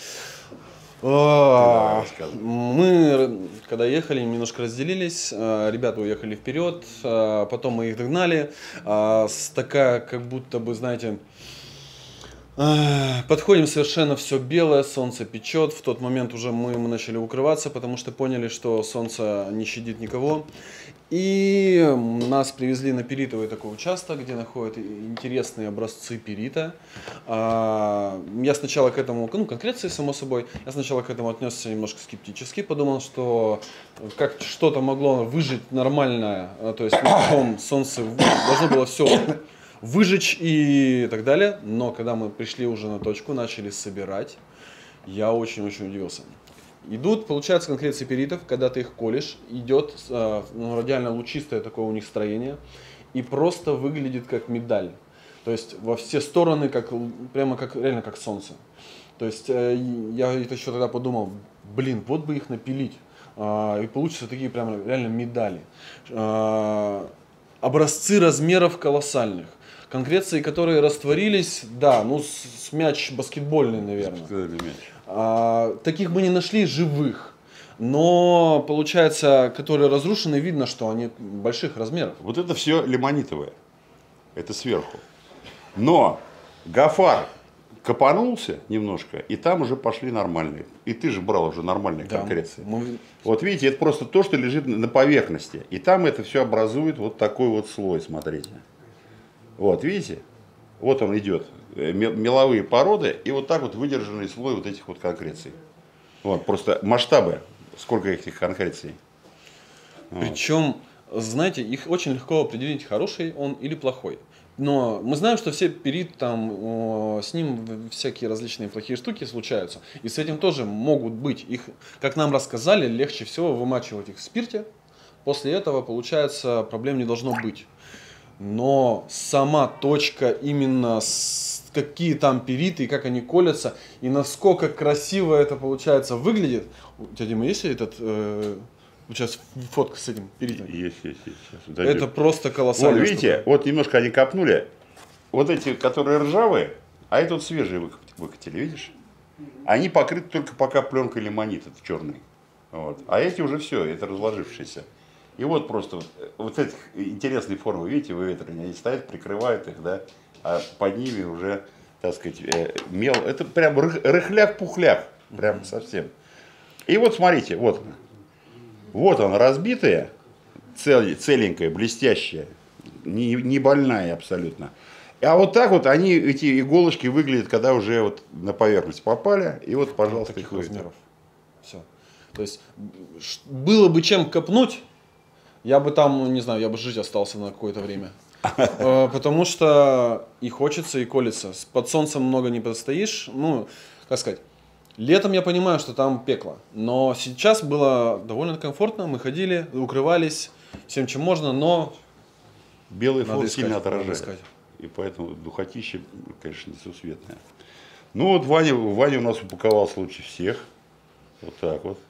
Мы, когда ехали, немножко разделились, ребята уехали вперед, потом мы их догнали, такая, как будто бы, знаете, подходим, совершенно все белое, солнце печет, в тот момент уже мы начали укрываться, потому что поняли, что солнце не щадит никого. И нас привезли на перитовый такой участок, где находят интересные образцы перита. Я сначала к этому, ну, конкреции, само собой, я сначала к этому отнесся немножко скептически, подумал, что как что-то могло выжить нормально, то есть на солнце должно было все выжечь и так далее. Но когда мы пришли уже на точку, начали собирать, я очень-очень удивился. Идут, получается, конкреции перитов, когда ты их колешь, идет радиально лучистое такое у них строение и просто выглядит как медаль. То есть во все стороны, прямо как, реально как солнце. То есть я еще тогда подумал, блин, вот бы их напилить. И получатся такие прямо реально медали. Образцы размеров колоссальных. Конкреции, которые растворились, да, ну с мяч баскетбольный, наверное. Таких мы не нашли живых, но, получается, которые разрушены, видно, что они больших размеров. Вот это все лимонитовое, это сверху. Но Гафар копанулся немножко, и там уже пошли нормальные. И ты же брал уже нормальные конкреции. Вот видите, это просто то, что лежит на поверхности. И там это все образует вот такой вот слой, смотрите. Вот, видите? Вот он идет. Меловые породы и вот так вот выдержанный слой вот этих вот конкреций. Вот, просто масштабы, сколько этих конкреций. Причем, знаете, их очень легко определить, хороший он или плохой. Но мы знаем, что все перит, там, с ним всякие различные плохие штуки случаются. И с этим тоже могут быть. Их, как нам рассказали, легче всего вымачивать их в спирте. После этого, получается, проблем не должно быть. Но сама точка, именно какие там периты, и как они колятся, и насколько красиво это, получается, выглядит. У тебя, Дима, есть этот, сейчас фотка с этим перитом? Есть. Это просто колоссально. Вот, видите, вот немножко они копнули. Вот эти, которые ржавые, а это вот свежие выкатили, видишь? Они покрыты только пока пленкой лимонит, это черный. Вот. А эти уже все, это разложившиеся. И вот просто вот этих интересные формы, видите, выветривания, они стоят, прикрывают их, да, а под ними уже, так сказать, мел. Это прям рыхляк-пухляк, прям совсем. И вот смотрите, вот она разбитая, целенькая, блестящая, не больная абсолютно. А вот так вот они, эти иголочки выглядят, когда уже вот на поверхность попали, и вот, пожалуйста, таких размеров. Все. То есть было бы чем копнуть. Я бы там, не знаю, я бы жить остался на какое-то время. Потому что и хочется, и колется. Под солнцем много не постоишь. Ну, как сказать, летом я понимаю, что там пекло. Но сейчас было довольно комфортно. Мы ходили, укрывались всем, чем можно, но... Белый фон сильно отражает. И поэтому духотище, конечно, несусветное. Ну вот Ваня у нас упаковался лучше всех. Вот так вот.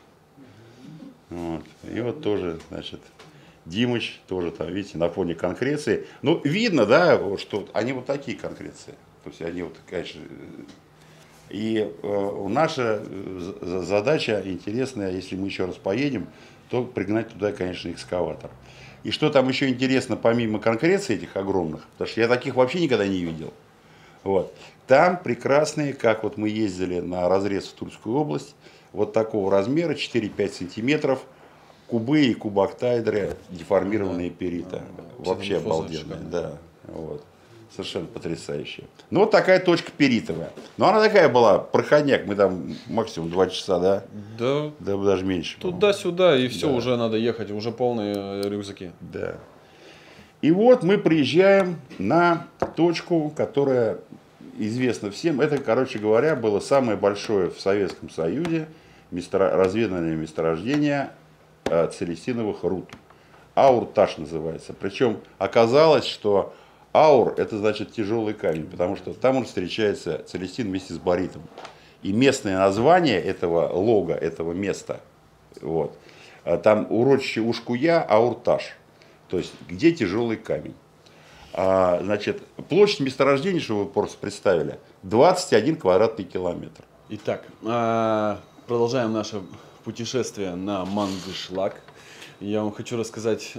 И вот тоже, значит... Димыч тоже там, видите, на фоне конкреции. Ну, видно, да, что они вот такие конкреции. То есть они вот, конечно... И наша задача интересная, если мы еще раз поедем, то пригнать туда, конечно, экскаватор. И что там еще интересно, помимо конкреции этих огромных, потому что я таких вообще никогда не видел. Вот. Там прекрасные, как вот мы ездили на разрез в Тульскую область, вот такого размера, 4-5 сантиметров, кубы и кубоктайдеры, деформированные перита. Вообще обалденные, да. Вот. Совершенно потрясающие. Ну, вот такая точка перитовая. Но она такая была, проходняк, мы там максимум 2 часа, да? Да. Да даже меньше. Туда-сюда, и все, Да. уже надо ехать, уже полные рюкзаки. Да. И вот мы приезжаем на точку, которая известна всем. Это, короче говоря, было самое большое в Советском Союзе разведанное месторождение целестиновых руд. Аурташ называется. Причем оказалось, что аур — это значит тяжелый камень, потому что там он встречается, целестин, вместе с баритом. И местное название этого лога, этого места, вот, там урочище Ушкуя, Аурташ, то есть где тяжелый камень. Значит, площадь месторождения, чтобы вы просто представили, 21 квадратный километр. Итак, продолжаем наше путешествие на Мангышлак. Я вам хочу рассказать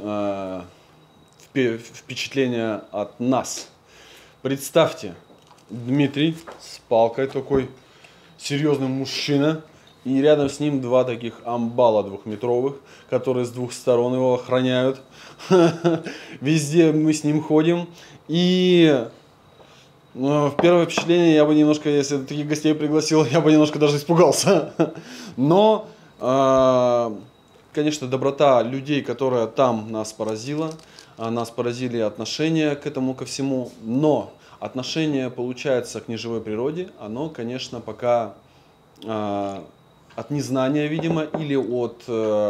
впечатление от нас. Представьте, Дмитрий с палкой, такой серьезный мужчина, и рядом с ним два таких амбала двухметровых, которые с двух сторон его охраняют. Везде мы с ним ходим. И в первое впечатление я бы немножко, если таких гостей пригласил, я бы немножко даже испугался. Но, конечно, доброта людей, которая там нас поразила, нас поразили отношения к этому, ко всему. Но отношение, получается, к неживой природе, оно, конечно, пока от незнания, видимо, или от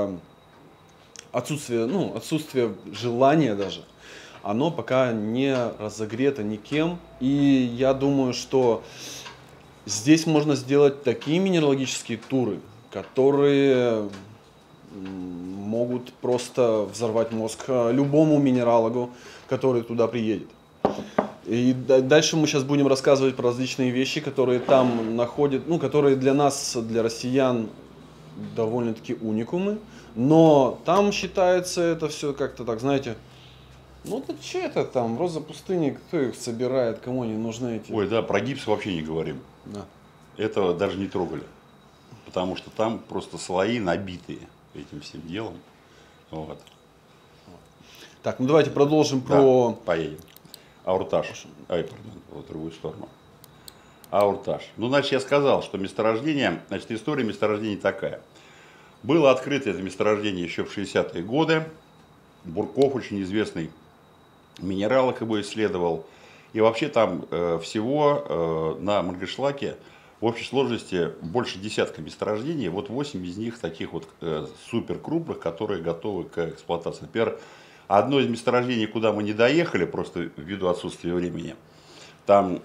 отсутствия желания даже, оно пока не разогрето никем. И я думаю, что здесь можно сделать такие минералогические туры, которые могут просто взорвать мозг любому минералогу, который туда приедет. И дальше мы сейчас будем рассказывать про различные вещи, которые там находят, которые для нас, для россиян, довольно-таки уникумы. Но там считается это все как-то так, знаете, это что это там, роза пустыни, кто их собирает, кому они нужны эти? Ой, да, про гипс вообще не говорим. Да. Этого даже не трогали. Потому что там просто слои набитые этим всем делом. Вот. Так, давайте продолжим про... Поедем. Аурташ. В другую сторону. Аурташ. Значит, я сказал, что месторождение, история месторождения такая. Было открыто это месторождение еще в 60-е годы. Бурков, очень известный минералог, его исследовал. И вообще там всего на Мангышлаке в общей сложности больше десятка месторождений. Вот 8 из них таких вот супер крупных, которые готовы к эксплуатации. Например, одно из месторождений, куда мы не доехали, просто ввиду отсутствия времени, там,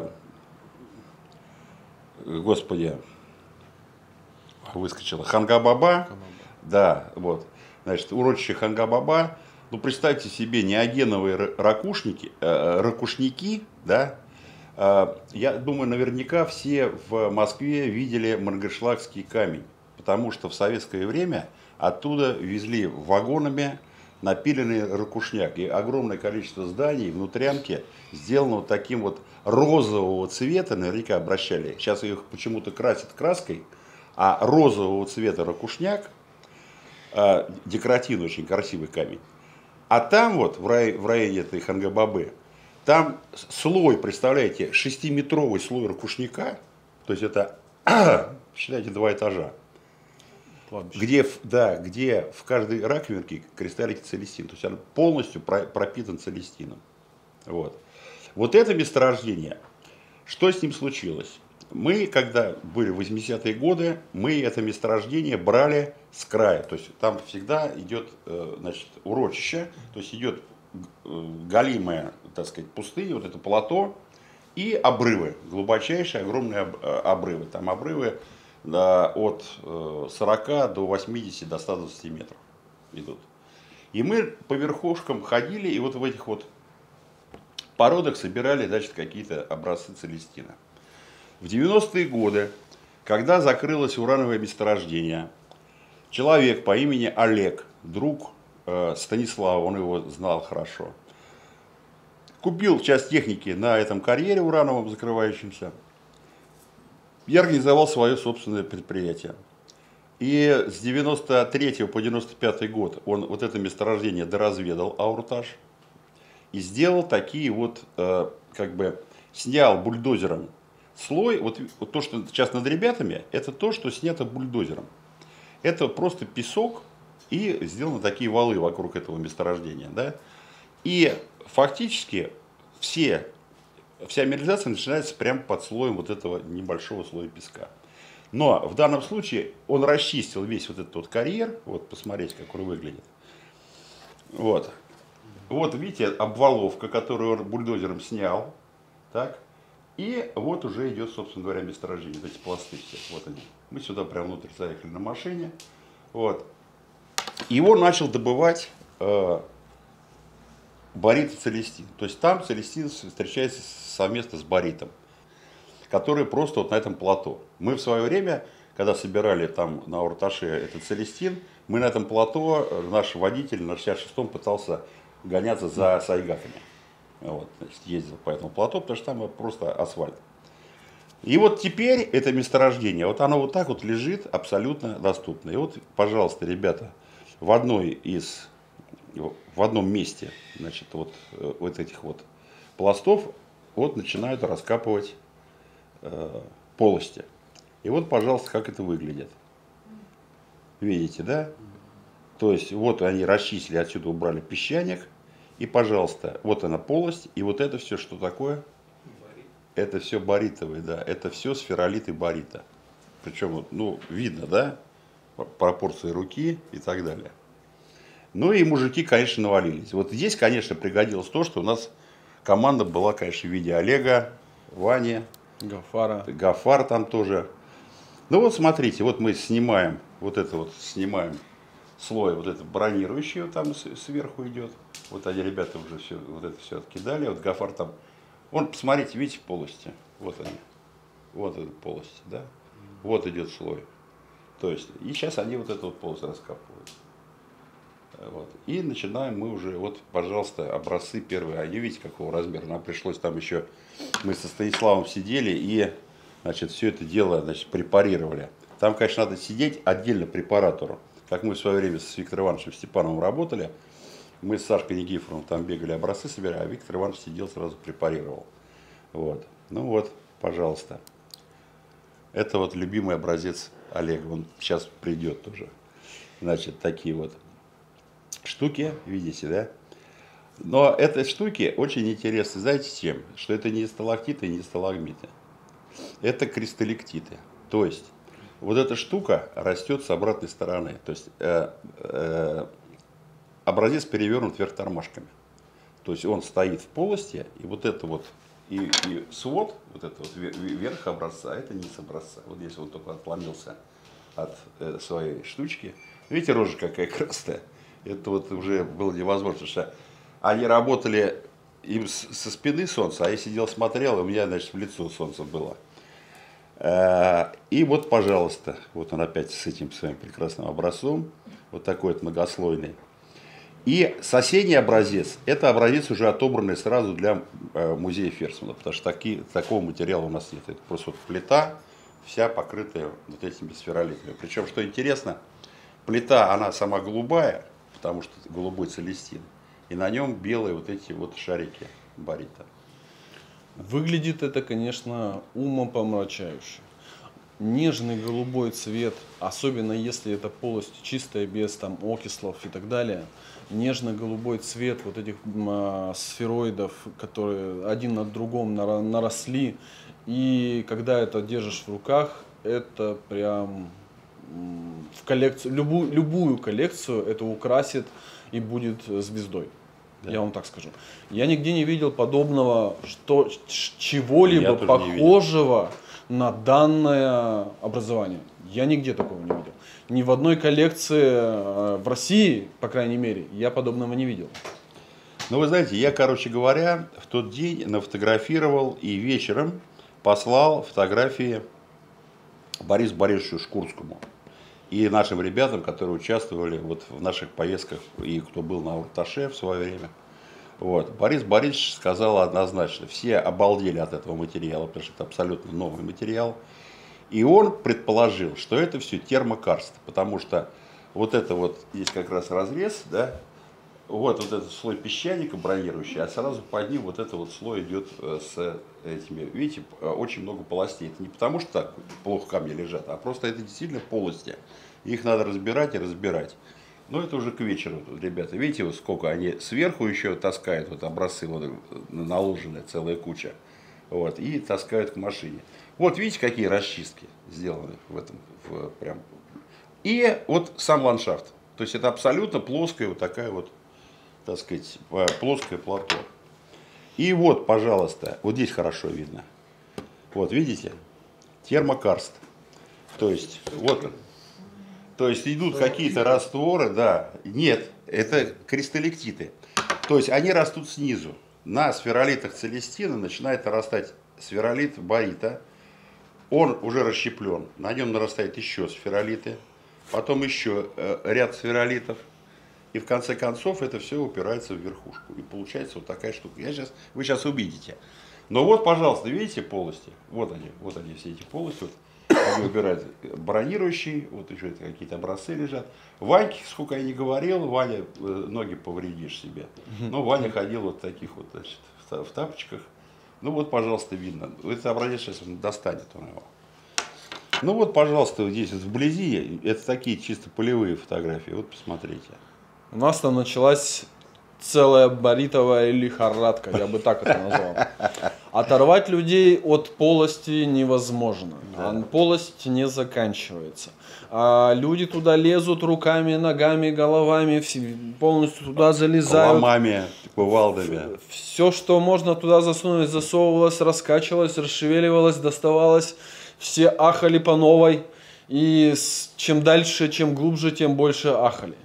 выскочила Ханга-Баба. Да, вот. Значит, урочище Ханга-Баба. Представьте себе неогеновые ракушники, да. Я думаю, наверняка все в Москве видели Мангышлакский камень, потому что в советское время оттуда везли вагонами напиленный ракушняк. И огромное количество зданий, внутрянки сделано вот таким вот розового цвета, наверняка обращали. Сейчас их почему-то красят краской, а розового цвета ракушняк, декоративный очень красивый камень. А там вот, в районе этой Ханга-Бабы, там слой, представляете, 6-метровый слой ракушняка, то есть это, считайте, 2 этажа, где в каждой раковинке кристаллики целестин, то есть он полностью пропитан целестином. Вот это месторождение, что с ним случилось? Мы, когда были в 80-е годы, мы это месторождение брали с края. То есть там всегда идет, урочище, то есть идет галимая, так сказать, пустыня, вот это плато и обрывы, глубочайшие, огромные обрывы. Там обрывы от 40 до 80, до 120 метров идут. И мы по верхушкам ходили, и вот в этих вот породах собирали, какие-то образцы целестина. В 90-е годы, когда закрылось урановое месторождение, человек по имени Олег, друг Станислава, он его знал хорошо. Купил часть техники на этом карьере урановом закрывающемся и организовал свое собственное предприятие. И с 93 по 95 год он вот это месторождение доразведал, Аурташ, и сделал такие вот, как бы, снял бульдозером слой, вот то, что сейчас над ребятами, это то, что снято бульдозером. Это просто песок и сделаны такие валы вокруг этого месторождения. Да? И фактически вся минерализация начинается прямо под слоем вот этого небольшого слоя песка. Но в данном случае он расчистил весь вот этот вот карьер, вот посмотрите, как он выглядит. Вот. Вот видите, обваловка, которую он бульдозером снял. Так. И вот уже идет, собственно говоря, месторождение, вот эти пласты все. Вот они. Мы сюда прямо внутрь заехали на машине. Вот. Его начал добывать барит и целестин. То есть там целестин встречается совместно с баритом, который просто вот на этом плато. Мы в свое время, когда собирали там на Аурташе этот целестин, мы на этом плато, наш водитель на 66-м пытался гоняться за сайгаками. Вот, значит, ездил по этому плато, потому что там просто асфальт. И вот теперь это месторождение, вот оно вот так вот лежит абсолютно доступно. И вот, пожалуйста, ребята, в одном месте, значит, вот этих вот пластов вот начинают раскапывать полости. И вот, пожалуйста, как это выглядит. Видите, да? То есть вот они расчистили, отсюда убрали песчаник. И, пожалуйста, вот она полость. И вот это все, что такое? Барит. Это все баритовые, да. Это все сферолиты барита. Причем, ну, видно, да? Пропорции руки и так далее. Ну и мужики, конечно, навалились. Вот здесь, конечно, пригодилось то, что у нас команда была, конечно, в виде Олега, Вани, Гафар там тоже. Ну вот смотрите, вот мы снимаем вот это вот, снимаем слой вот это бронирующий, вот там сверху идет. Вот они, ребята, уже все, вот это все откидали. Вот Гафар там, вон, посмотрите, видите, полости. Вот они. Вот эта полость, да. Вот идет слой. То есть, и сейчас они вот эту вот полость раскапывают. Вот. И начинаем мы уже, вот, пожалуйста, образцы первые. Они видите, какого размера. Нам пришлось там еще, мы со Станиславом сидели и, значит, все это дело, значит, препарировали. Там, конечно, надо сидеть отдельно препаратору. Как мы в свое время с Виктором Ивановичем Степановым работали, мы с Сашкой Никифоровым там бегали, образцы собирали, а Виктор Иванович сидел, сразу препарировал. Вот. Ну вот, пожалуйста. Это вот любимый образец Олега, он сейчас придет тоже. Значит, такие вот штуки, видите, да? Но эти штуки очень интересны, знаете, чем? Что это не сталактиты и не сталагмиты. Это кристалликтиты. То есть, вот эта штука растет с обратной стороны. То есть, образец перевернут вверх тормашками. То есть, он стоит в полости, и вот это вот, и свод, вот это вот верх образца, это низ образца. Вот здесь он только отломился от своей штучки. Видите, рожа какая красная? Это вот уже было невозможно, потому что они работали им со спины солнца, а я сидел, смотрел, и у меня, значит, в лицо солнце было. И вот, пожалуйста, вот он опять с этим своим прекрасным образцом, вот такой вот многослойный. И соседний образец, это образец уже отобранный сразу для музея Ферсмана, потому что такого материала у нас нет. Это просто вот плита, вся покрытая вот этими сферолитами. Причем, что интересно, плита, она сама голубая, потому что это голубой целестин, и на нем белые вот эти вот шарики барита. Выглядит это, конечно, умопомрачающе. Нежный голубой цвет, особенно если это полость чистая, без там окислов и так далее. Нежно-голубой цвет вот этих сфероидов, которые один над другом наросли. И когда это держишь в руках, это прям в коллекцию, любую коллекцию это украсит и будет звездой. Да. Я вам так скажу. Я нигде не видел подобного, чего-либо похожего на данное образование. Я нигде такого не видел. Ни в одной коллекции в России, по крайней мере, я подобного не видел. Ну, вы знаете, я, короче говоря, в тот день нафотографировал и вечером послал фотографии Борису Борисовичу Шкурскому. и нашим ребятам, которые участвовали вот в наших поездках, и кто был на Урташе в свое время. Вот. Борис Борисович сказал однозначно, все обалдели от этого материала, потому что это абсолютно новый материал. И он предположил, что это все термокарст, потому что вот это вот, здесь как раз разрез, да, вот этот слой песчаника бронирующий, а сразу под ним вот этот вот слой идет с этими, видите, очень много полостей. Это не потому, что так плохо камни лежат, а просто это действительно полости. Их надо разбирать и разбирать. Но это уже к вечеру, ребята. Видите, вот сколько они сверху еще таскают, вот образцы вот, наложенные, целая куча. Вот, и таскают к машине. Вот видите, какие расчистки сделаны в этом. Прям. И вот сам ландшафт. То есть это абсолютно плоская вот такая вот, так сказать, плоское плато. И вот, пожалуйста, вот здесь хорошо видно. Вот, видите? Термокарст. То есть, вот он. То есть идут какие-то растворы, да. Нет, это кристалликтиты. То есть они растут снизу. На сферолитах целестина начинает нарастать сферолит борита. Он уже расщеплен. На нем нарастает еще сферолиты. Потом еще ряд сферолитов. И в конце концов это все упирается в верхушку. И получается вот такая штука. Вы сейчас увидите. Но вот, пожалуйста, видите полости? Вот они все эти полости. Вот. Они убирают бронирующий, вот еще какие-то образцы лежат. Ваньке, сколько я не говорил, Ваня, ноги повредишь себе. Но Ваня ходил вот таких вот, значит, в тапочках. Ну вот, пожалуйста, видно. Это образец сейчас он достанет он его. Ну вот, пожалуйста, вот здесь вот вблизи, это такие чисто полевые фотографии. Вот посмотрите. У нас там началась целая боритовая лихорадка, я бы так это назвал. Оторвать людей от полости невозможно. Да. Полость не заканчивается. Люди туда лезут руками, ногами, головами, полностью туда залезают. Ломами, кувалдами. Все, что можно туда засунуть, засовывалось, раскачивалось, расшевеливалось, доставалось. Все ахали по новой. И чем дальше, чем глубже, тем больше ахали.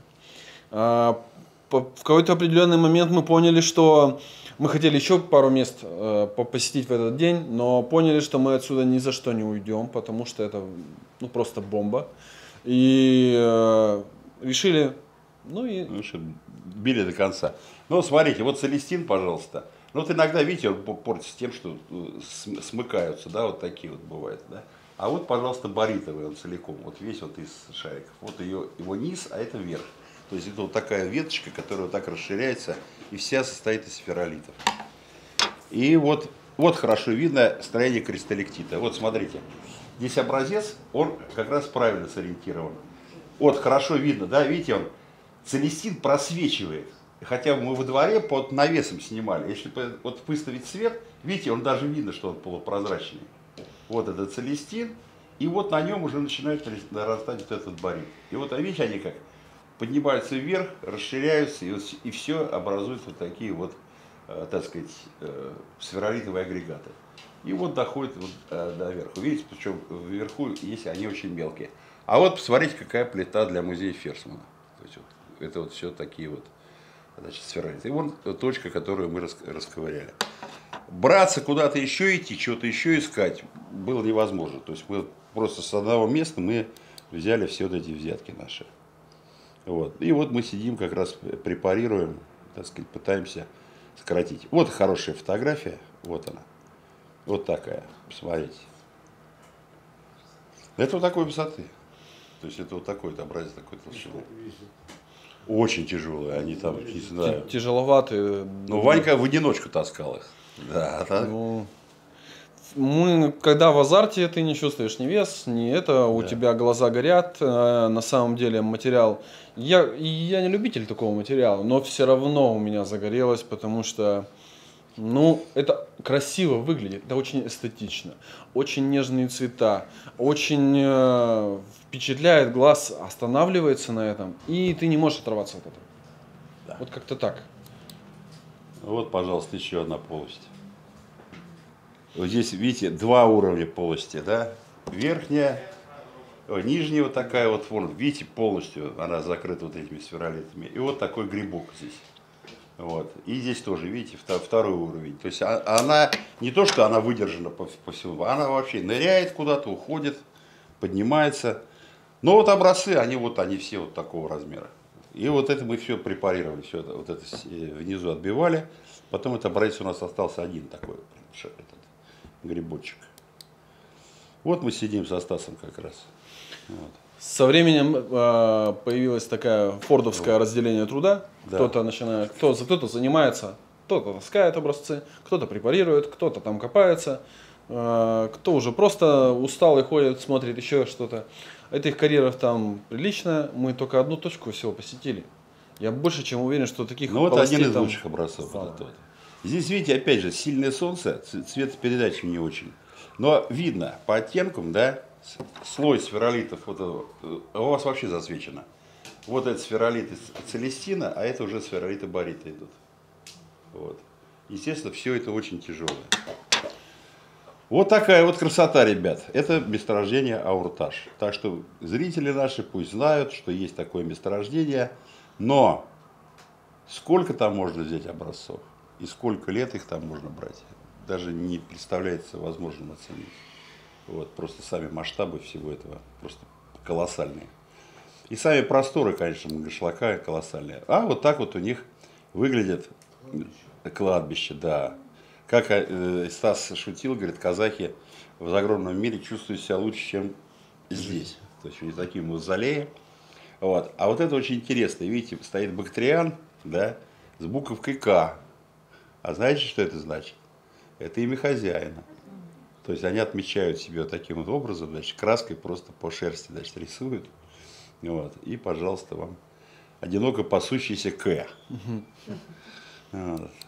В какой-то определенный момент мы поняли, что мы хотели еще пару мест посетить в этот день, но поняли, что мы отсюда ни за что не уйдем, потому что это просто бомба. И решили, били до конца. Ну, смотрите, вот целестин, пожалуйста. Ну, вот иногда, видите, он портится тем, что смыкаются, да, вот такие вот бывают, да. А вот, пожалуйста, боритовый он целиком, вот весь вот из шариков. Вот его низ, а это верх. То есть это вот такая веточка, которая вот так расширяется и вся состоит из сферолитов. И вот хорошо видно строение кристалликтита. Вот смотрите, здесь образец, он как раз правильно сориентирован. Вот хорошо видно, да, видите, он целестин просвечивает. Хотя мы во дворе под навесом снимали. Если вот выставить свет, видите, он даже видно, что он полупрозрачный. Вот этот целестин, и вот на нем уже начинает нарастать вот этот борит. И вот видите, они как поднимаются вверх, расширяются, и все образуют вот такие вот, так сказать, сферолитовые агрегаты. И вот доходит вот до верху. Видите, причем вверху есть они очень мелкие. А вот посмотрите, какая плита для музея Ферсмана. То есть вот, это вот все такие вот, значит, сферолиты. И вот точка, которую мы расковыряли. Браться куда-то еще идти, что-то еще искать было невозможно. То есть мы просто с одного места мы взяли все вот эти взятки наши. Вот. И вот мы сидим, как раз препарируем, так сказать, пытаемся сократить. Вот хорошая фотография, вот она. Вот такая, посмотрите. Это вот такой высоты. То есть это вот такой образец, такой толщины. Очень тяжелые, они там, не знаю. Тяжеловатые. Ну, Ванька в одиночку таскал их. Да, так. Когда в азарте, ты не чувствуешь ни вес, ни это, у тебя глаза горят. На самом деле материал, я не любитель такого материала, но все равно у меня загорелось, потому что, это красиво выглядит, это очень эстетично, очень нежные цвета, очень впечатляет, глаз останавливается на этом, и ты не можешь оторваться от этого. Да. Вот как-то так. Вот, пожалуйста, еще одна полость. Вот здесь, видите, два уровня полости, да? Верхняя, нижняя вот такая вот форма. Видите, полностью она закрыта вот этими сферолитами. И вот такой грибок здесь. Вот. И здесь тоже, видите, второй уровень. То есть она, не то, что она выдержана по всему, она вообще ныряет куда-то, уходит, поднимается. Но вот образцы, они все вот такого размера. И вот это мы все препарировали, все это, вот это внизу отбивали. Потом это образец у нас остался один такой, этот грибочек. Вот мы сидим со Стасом как раз. Вот. Со временем появилось такое фордовское разделение труда. Да. Кто-то начинает, кто-то занимается, кто-то таскает образцы, кто-то препарирует, кто-то там копается, кто уже просто устал и ходит, смотрит еще что-то. Этих карьеров там прилично, мы только одну точку всего посетили. Я больше чем уверен, что таких Ну, это полостей один из там лучших образцов. стало. Вот. Здесь, видите, опять же, сильное солнце, цветопередача не очень. Но видно по оттенкам, да, слой сферолитов, вот этого, у вас вообще засвечено. Вот это сферолиты целестина, а это уже сферолиты барита идут. Вот. Естественно, все это очень тяжелое. Вот такая вот красота, ребят. Это месторождение Аурташ. Так что зрители наши пусть знают, что есть такое месторождение. Но сколько там можно взять образцов и сколько лет их там можно брать, даже не представляется возможным оценить. Вот, просто сами масштабы всего этого просто колоссальные. И сами просторы, конечно, Мангышлака колоссальные. А вот так вот у них выглядит кладбище, да. Как Стас шутил, говорит, казахи в загробном мире чувствуют себя лучше, чем здесь. То есть не такие мавзолеи. Вот. А вот это очень интересно. Видите, стоит Бактриан, да, с буковкой К. А знаете, что это значит? Это имя хозяина. То есть они отмечают себе вот таким вот образом, значит, краской просто по шерсти, значит, рисуют. Вот. И, пожалуйста, вам одиноко пасущийся К. Вот.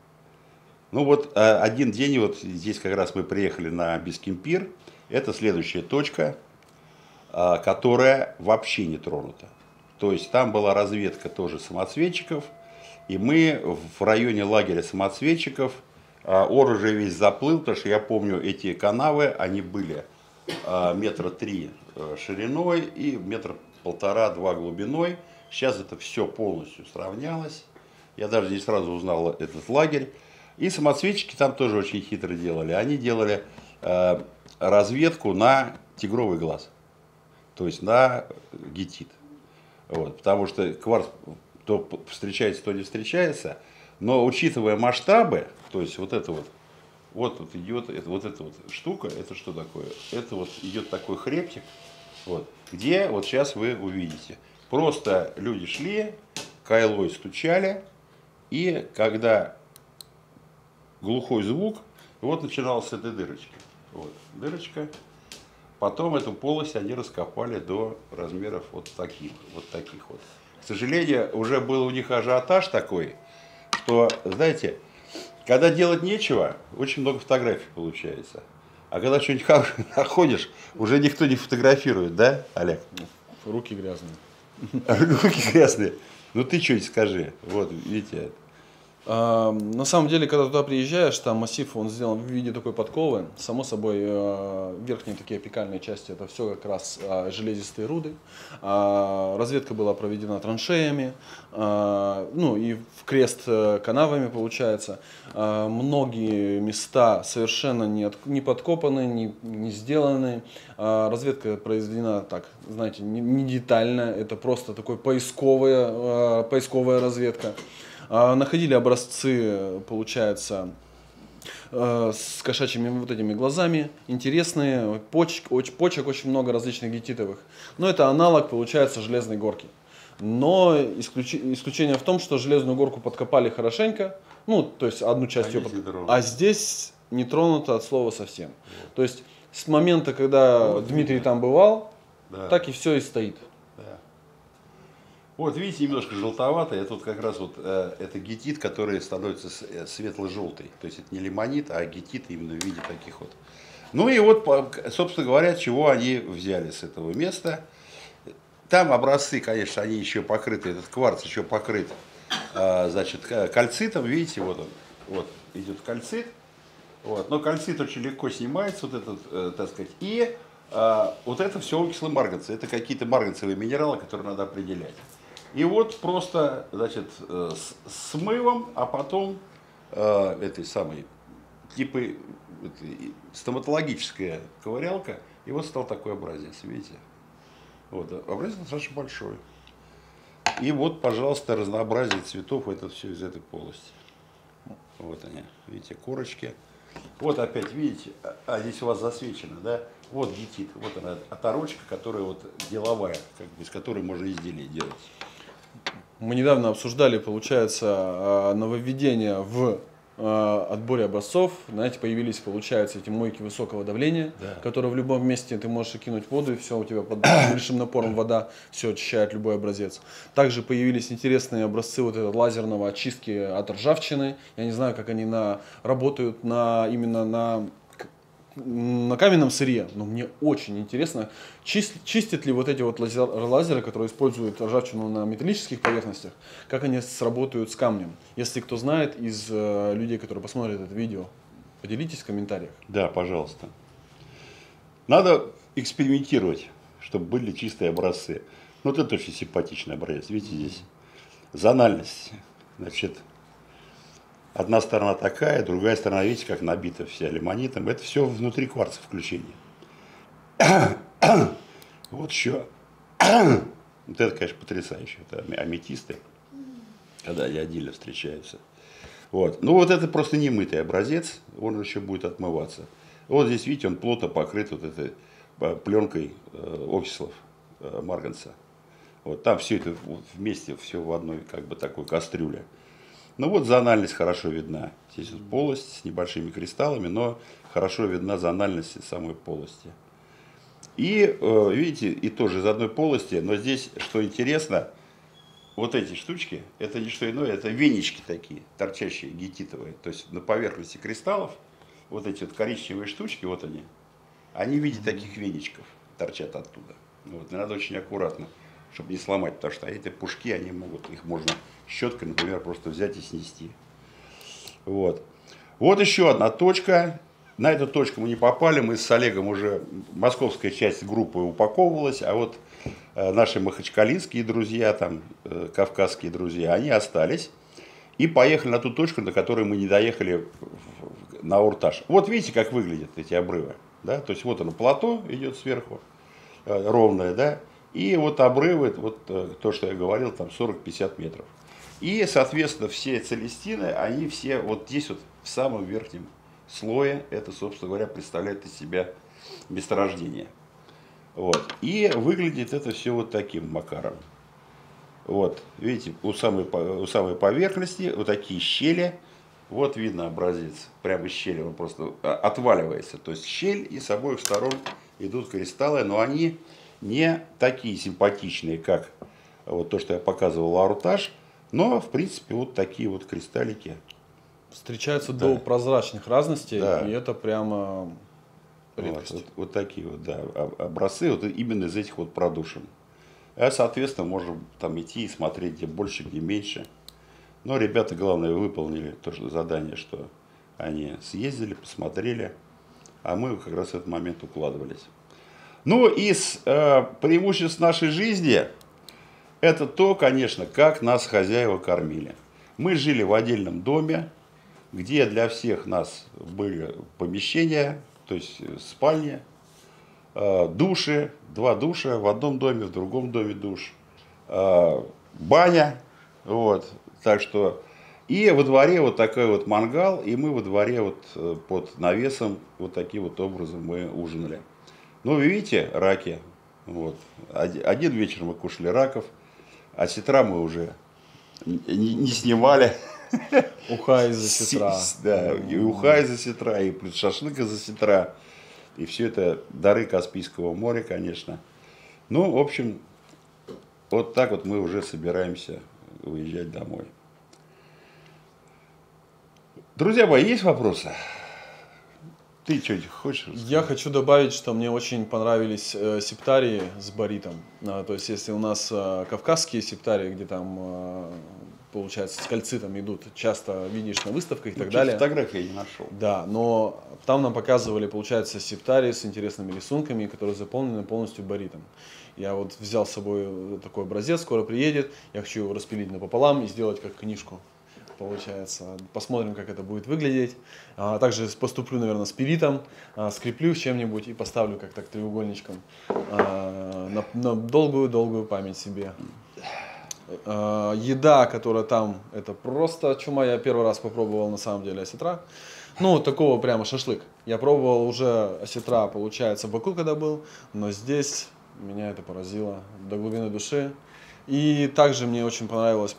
Ну вот один день, вот здесь как раз мы приехали на Бескимпир. Это следующая точка, которая вообще не тронута. То есть там была разведка тоже самоцветчиков. И мы в районе лагеря самоцветчиков, ор уже весь заплыл, потому что я помню эти канавы, они были 3 метра шириной и 1,5–2 глубиной. Сейчас это все полностью сравнялось. Я даже не сразу узнал этот лагерь. И самоцветчики там тоже очень хитро делали. Они делали разведку на тигровый глаз, то есть на гетит. Вот, потому что кварц то встречается, то не встречается. Но учитывая масштабы, то есть вот это вот идет, вот эта вот штука, это что такое? Это вот идет такой хребтик, вот, где вот сейчас вы увидите. Просто люди шли, кайлой стучали, и когда глухой звук, вот начиналась с этой дырочки. Вот, дырочка. Потом эту полость они раскопали до размеров вот таких вот. К сожалению, уже был у них ажиотаж такой, что, знаете, когда делать нечего, очень много фотографий получается. А когда что-нибудь хорошее находишь, уже никто не фотографирует, да, Олег? Руки грязные. Руки грязные. Ну ты что-нибудь скажи. Вот, видите. На самом деле, когда туда приезжаешь, там массив, он сделан в виде такой подковы. Само собой, верхние такие апикальные части, это все как раз железистые руды. Разведка была проведена траншеями, ну и в крест канавами получается. Многие места совершенно не подкопаны, не сделаны. Разведка произведена так, знаете, не детально, это просто такой поисковая разведка. Находили образцы, получается, с кошачьими вот этими глазами, интересные, почек очень много различных гетитовых. Но это аналог, получается, железной горки. Но исключение в том, что железную горку подкопали хорошенько, ну, то есть одну часть ее а здесь не тронуто от слова совсем. Вот. То есть с момента, когда вот, Дмитрий там бывал, да, так и все и стоит. Вот, видите, немножко желтоватый, это вот как раз вот это гетит, который становится светло-желтый. То есть это не лимонит, а гетит именно в виде таких вот. Ну и вот, собственно говоря, чего они взяли с этого места. Там образцы, конечно, они еще покрыты, этот кварц еще покрыт, значит, кальцитом, видите, вот он, вот идет кальцит. Вот, но кальцит очень легко снимается, вот этот, так сказать, и вот это все окислы марганца. Это какие-то марганцевые минералы, которые надо определять. И вот просто, значит, с мывом, а потом этой самой, типа стоматологическая ковырялка, и вот стал такой образец, видите? Вот, образец достаточно большой. И вот, пожалуйста, разнообразие цветов, это все из этой полости. Вот они, видите, корочки. Вот опять, видите, здесь у вас засвечено, да? Вот гетит, вот она, оторочка, которая вот деловая, как бы, из которой можно изделие делать. Мы недавно обсуждали, получается, нововведения в отборе образцов. Знаете, появились, получается, эти мойки высокого давления, Да. которые в любом месте ты можешь кинуть в воду, и все, у тебя под большим напором вода, все очищает любой образец. Также появились интересные образцы вот этого лазерного очистки от ржавчины. Я не знаю, как они работают именно на каменном сырье, но мне очень интересно, чистят ли вот эти вот лазеры, которые используют ржавчину на металлических поверхностях, как они сработают с камнем. Если кто знает из людей, которые посмотрят это видео, поделитесь в комментариях. Да, пожалуйста. Надо экспериментировать, чтобы были чистые образцы. Ну, вот это очень симпатичный образец. Видите, здесь зональность. Значит, одна сторона такая, другая сторона, видите, как набита вся лимонитом. Это все внутри кварца включения. Вот еще. Вот это, конечно, потрясающе. Это аметисты, когда они отдельно встречаются. Вот. Ну, вот это просто немытый образец, он еще будет отмываться. Вот здесь, видите, он плотно покрыт вот этой пленкой окислов марганца. Вот там все это вместе, все в одной, как бы, такой кастрюле. Ну вот зональность хорошо видна. Здесь вот полость с небольшими кристаллами, но хорошо видна зональность самой полости. И видите, и тоже из одной полости, но здесь, что интересно, вот эти штучки, это не что иное, это венички такие, торчащие, гетитовые. То есть на поверхности кристаллов, вот эти вот коричневые штучки, вот они в виде таких веничков торчат оттуда. Вот, и надо очень аккуратно, чтобы не сломать, потому что эти пушки, их можно щеткой, например, просто взять и снести. Вот. Вот еще одна точка. На эту точку мы не попали, мы с Олегом уже, московская часть группы упаковывалась, а вот наши махачкалинские друзья, там, кавказские друзья, они остались и поехали на ту точку, на которой мы не доехали на Урташ. Вот видите, как выглядят эти обрывы. Да? То есть вот оно, плато идет сверху, ровное, да, и вот обрывы, вот то, что я говорил, там 40-50 метров. И, соответственно, все целестины, они все вот здесь вот в самом верхнем слое, это, собственно говоря, представляет из себя месторождение. Вот. И выглядит это все вот таким макаром. Вот, видите, у самой поверхности вот такие щели. Вот видно образец, прямо из щели он просто отваливается. То есть щель, и с обоих сторон идут кристаллы, но они не такие симпатичные, как вот то, что я показывал, Арутаж, но, в принципе, вот такие вот кристаллики. Встречаются до прозрачных разностей, Да. и это прямо редкость. Вот такие вот, да, образцы вот именно из этих вот продушин. А, соответственно, можем там идти и смотреть, где больше, где меньше. Но ребята, главное, выполнили то что задание, что они съездили, посмотрели, а мы как раз в этот момент укладывались. Ну, из преимуществ нашей жизни, это то, конечно, как нас хозяева кормили. Мы жили в отдельном доме, где для всех нас были помещения, то есть спальни, души, 2 душа, в одном доме, в другом доме душ, баня, вот, так что, и во дворе вот такой вот мангал, и мы во дворе вот под навесом вот таким вот образом мы ужинали. Ну, вы видите, раки, вот, один вечер мы кушали раков, а сетра мы уже не снимали. Уха из-за сетра. Да, и уха из-за сетра, и плюс шашлык из-за сетра. И все это дары Каспийского моря, конечно. Ну, в общем, вот так вот мы уже собираемся уезжать домой. Друзья мои, есть вопросы? Ты что-нибудь хочешь? Я хочу добавить, что мне очень понравились септарии с баритом. То есть, если у нас кавказские септарии, где там, получается, скальцы там идут, часто видишь на выставках и так далее. Фотографии я не нашел. Да, но там нам показывали, получается, септарии с интересными рисунками, которые заполнены полностью баритом. Я вот взял с собой такой образец, скоро приедет, я хочу его распилить напополам и сделать как книжку. получается. Посмотрим, как это будет выглядеть. Также поступлю, наверное, с пиритом, скреплю чем-нибудь и поставлю как-то треугольничком на долгую-долгую память себе. Еда, которая там, это просто чума. Я первый раз попробовал на самом деле осетра. Ну, такого прямо шашлык. Я пробовал уже осетра, получается, в Баку, когда был, но здесь меня это поразило до глубины души. И также мне очень понравилось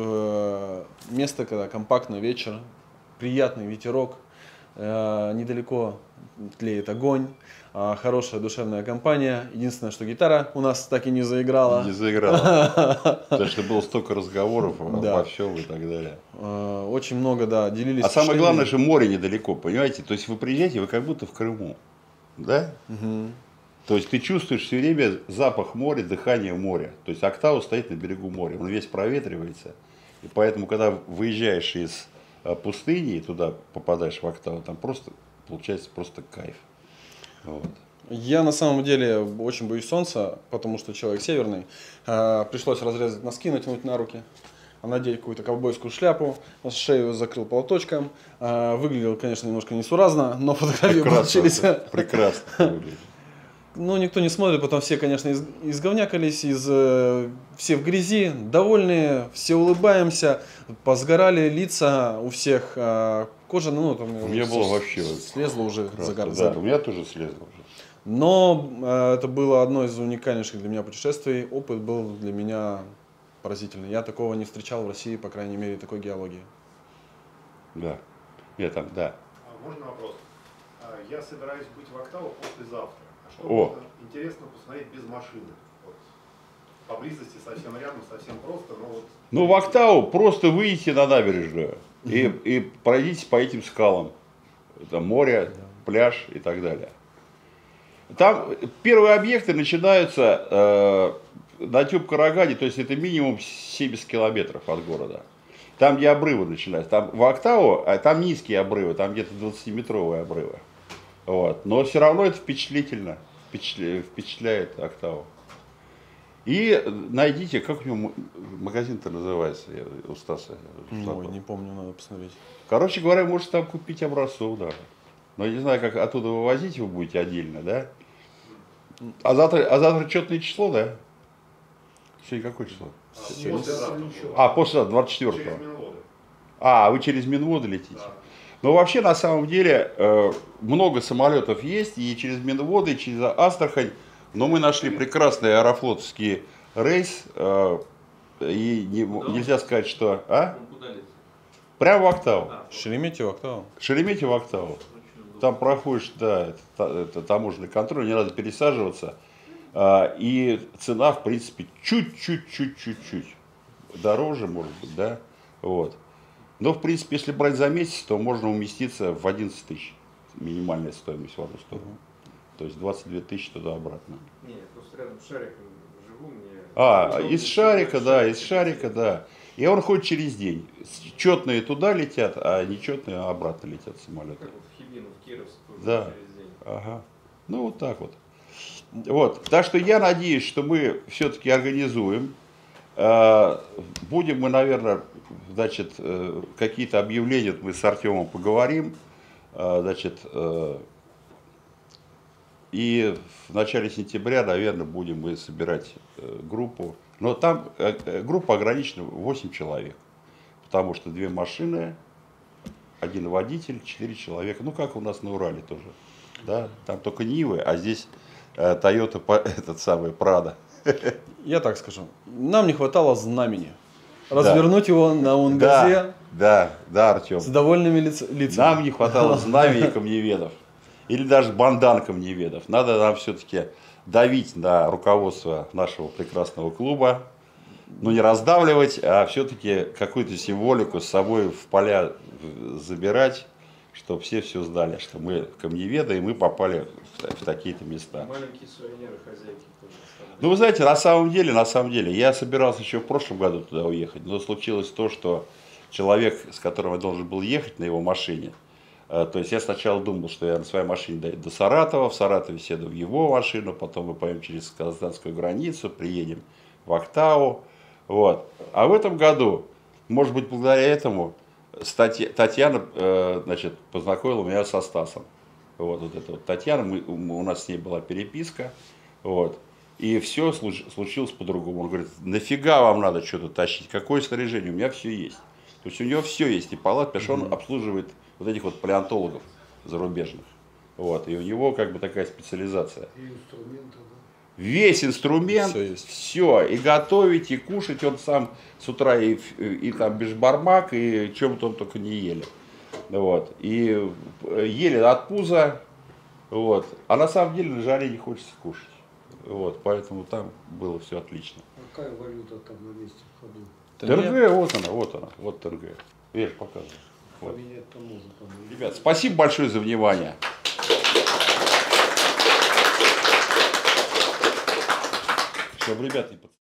место, когда компактный вечер, приятный ветерок, недалеко тлеет огонь, хорошая душевная компания. Единственное, что гитара у нас так и не заиграла. Не заиграла. Потому что было столько разговоров обо всем и так далее. Очень много, да, делились. А самое главное, что море недалеко, понимаете? То есть вы приезжаете, вы как будто в Крыму. Да? Угу. То есть ты чувствуешь все время запах моря, дыхание моря. То есть Актау стоит на берегу моря, он весь проветривается. И поэтому, когда выезжаешь из пустыни и туда попадаешь в Актау, там просто получается просто кайф. Вот. Я на самом деле очень боюсь солнца, потому что человек северный. Пришлось разрезать носки, натянуть на руки, надеть какую-то ковбойскую шляпу, шею закрыл платочком. Выглядел, конечно, немножко несуразно, но фотографии получились. Прекрасно выглядит. Ну, никто не смотрит, потом все, конечно, изговнякались, все в грязи, довольные, все улыбаемся, позгорали лица у всех, кожа, ну, там у меня было вообще слезла уже загар. Да, у меня тоже слезла уже. Но это было одно из уникальнейших для меня путешествий, опыт был для меня поразительный. Я такого не встречал в России, по крайней мере, такой геологии. Да, я там, да. Можно вопрос? Я собираюсь быть в Актау послезавтра. Что можно интересно посмотреть без машины? Вот. Поблизости совсем рядом, совсем просто, но вот... Ну, в Актау просто выйдите на набережную и пройдитесь по этим скалам. Это море, пляж и так далее. Там первые объекты начинаются на Тюб-Карагаде, то есть это минимум 70 километров от города. Там, где обрывы начинаются. Там в Актау, там низкие обрывы, там где-то 20-метровые обрывы. Вот. Но все равно это впечатлительно, впечатляет Актау. И найдите, как у него магазин-то называется, у Стаса. Ой, не помню, надо посмотреть. Короче говоря, можете там купить образцов даже. Но я не знаю, как оттуда вывозить вы будете отдельно, да? А завтра четное число, да? Сегодня какое число? Послезавтра, 24-го. Через Минводы. Вы через Минводы летите? Да. Но вообще, на самом деле, много самолетов есть, и через Минводы, и через Астрахань. Но мы нашли прекрасный аэрофлотский рейс, и нельзя сказать, что... Прямо в Актау. Шереметьево, Актау. Шереметьево, Актау. Там проходишь, да, это таможенный контроль, не надо пересаживаться. И цена, в принципе, чуть-чуть дороже, может быть, да. Вот. Но, в принципе, если брать за месяц, то можно уместиться в 11 тысяч. Минимальная стоимость в одну сторону. То есть 22 тысячи туда-обратно. Нет, просто рядом с Шариком живу, мне... Из Шарика, да. И он ходит через день. Четные туда летят, а нечетные обратно летят самолеты. Как вот в Хибину, в Кировск, да. через день. Ага. Ну, вот так вот. Вот. Так что я надеюсь, что мы все-таки организуем. Будем мы, наверное, значит, какие-то объявления, мы с Артемом поговорим. Значит, и в начале сентября, наверное, будем мы собирать группу. Но там группа ограничена 8 человек. Потому что 2 машины, 1 водитель, 4 человека. Ну, как у нас на Урале тоже. Да? Там только Нивы, а здесь Toyota, этот самый, Prado. Я так скажу. Нам не хватало знамени. Развернуть его на Унгазе Да, Артем. с довольными лицами. Нам не хватало знамени камневедов. Или даже бандан камневедов. Надо нам все-таки давить на руководство нашего прекрасного клуба. Ну, не раздавливать, а все-таки какую-то символику с собой в поля забирать, чтобы все знали, что мы камневеды, и мы попали в такие-то места. Маленькие сувениры хозяйки тоже. Ну, вы знаете, на самом деле, я собирался еще в прошлом году туда уехать, но случилось то, что человек, с которым я должен был ехать на его машине, то есть я сначала думал, что я на своей машине доеду до Саратова, в Саратове сяду в его машину, потом мы поедем через казахстанскую границу, приедем в Актау. Вот. А в этом году, может быть, благодаря этому, Татьяна, значит, познакомила меня со Стасом. Вот это вот Татьяна, у нас с ней была переписка. Вот. И все случилось по-другому. Он говорит, нафига вам надо что-то тащить? Какое снаряжение? У меня все есть. То есть у него все есть. И палат, потому что он обслуживает вот этих вот палеонтологов зарубежных. Вот. И у него как бы такая специализация. И инструменты, да. Весь инструмент, Всё есть. все, и готовить, и кушать он сам с утра, и там бешбармак, и чем-то он только не ели. Вот. И ели от пуза, вот. А на самом деле на жаре не хочется кушать. Вот. Поэтому там было все отлично. Какая валюта там на месте в ходу? ТНГ, вот она, вот ТНГ. Видишь, показываю. Вот. Поменять-то можно, по-моему. Ребят, спасибо большое за внимание. Чтобы ребята не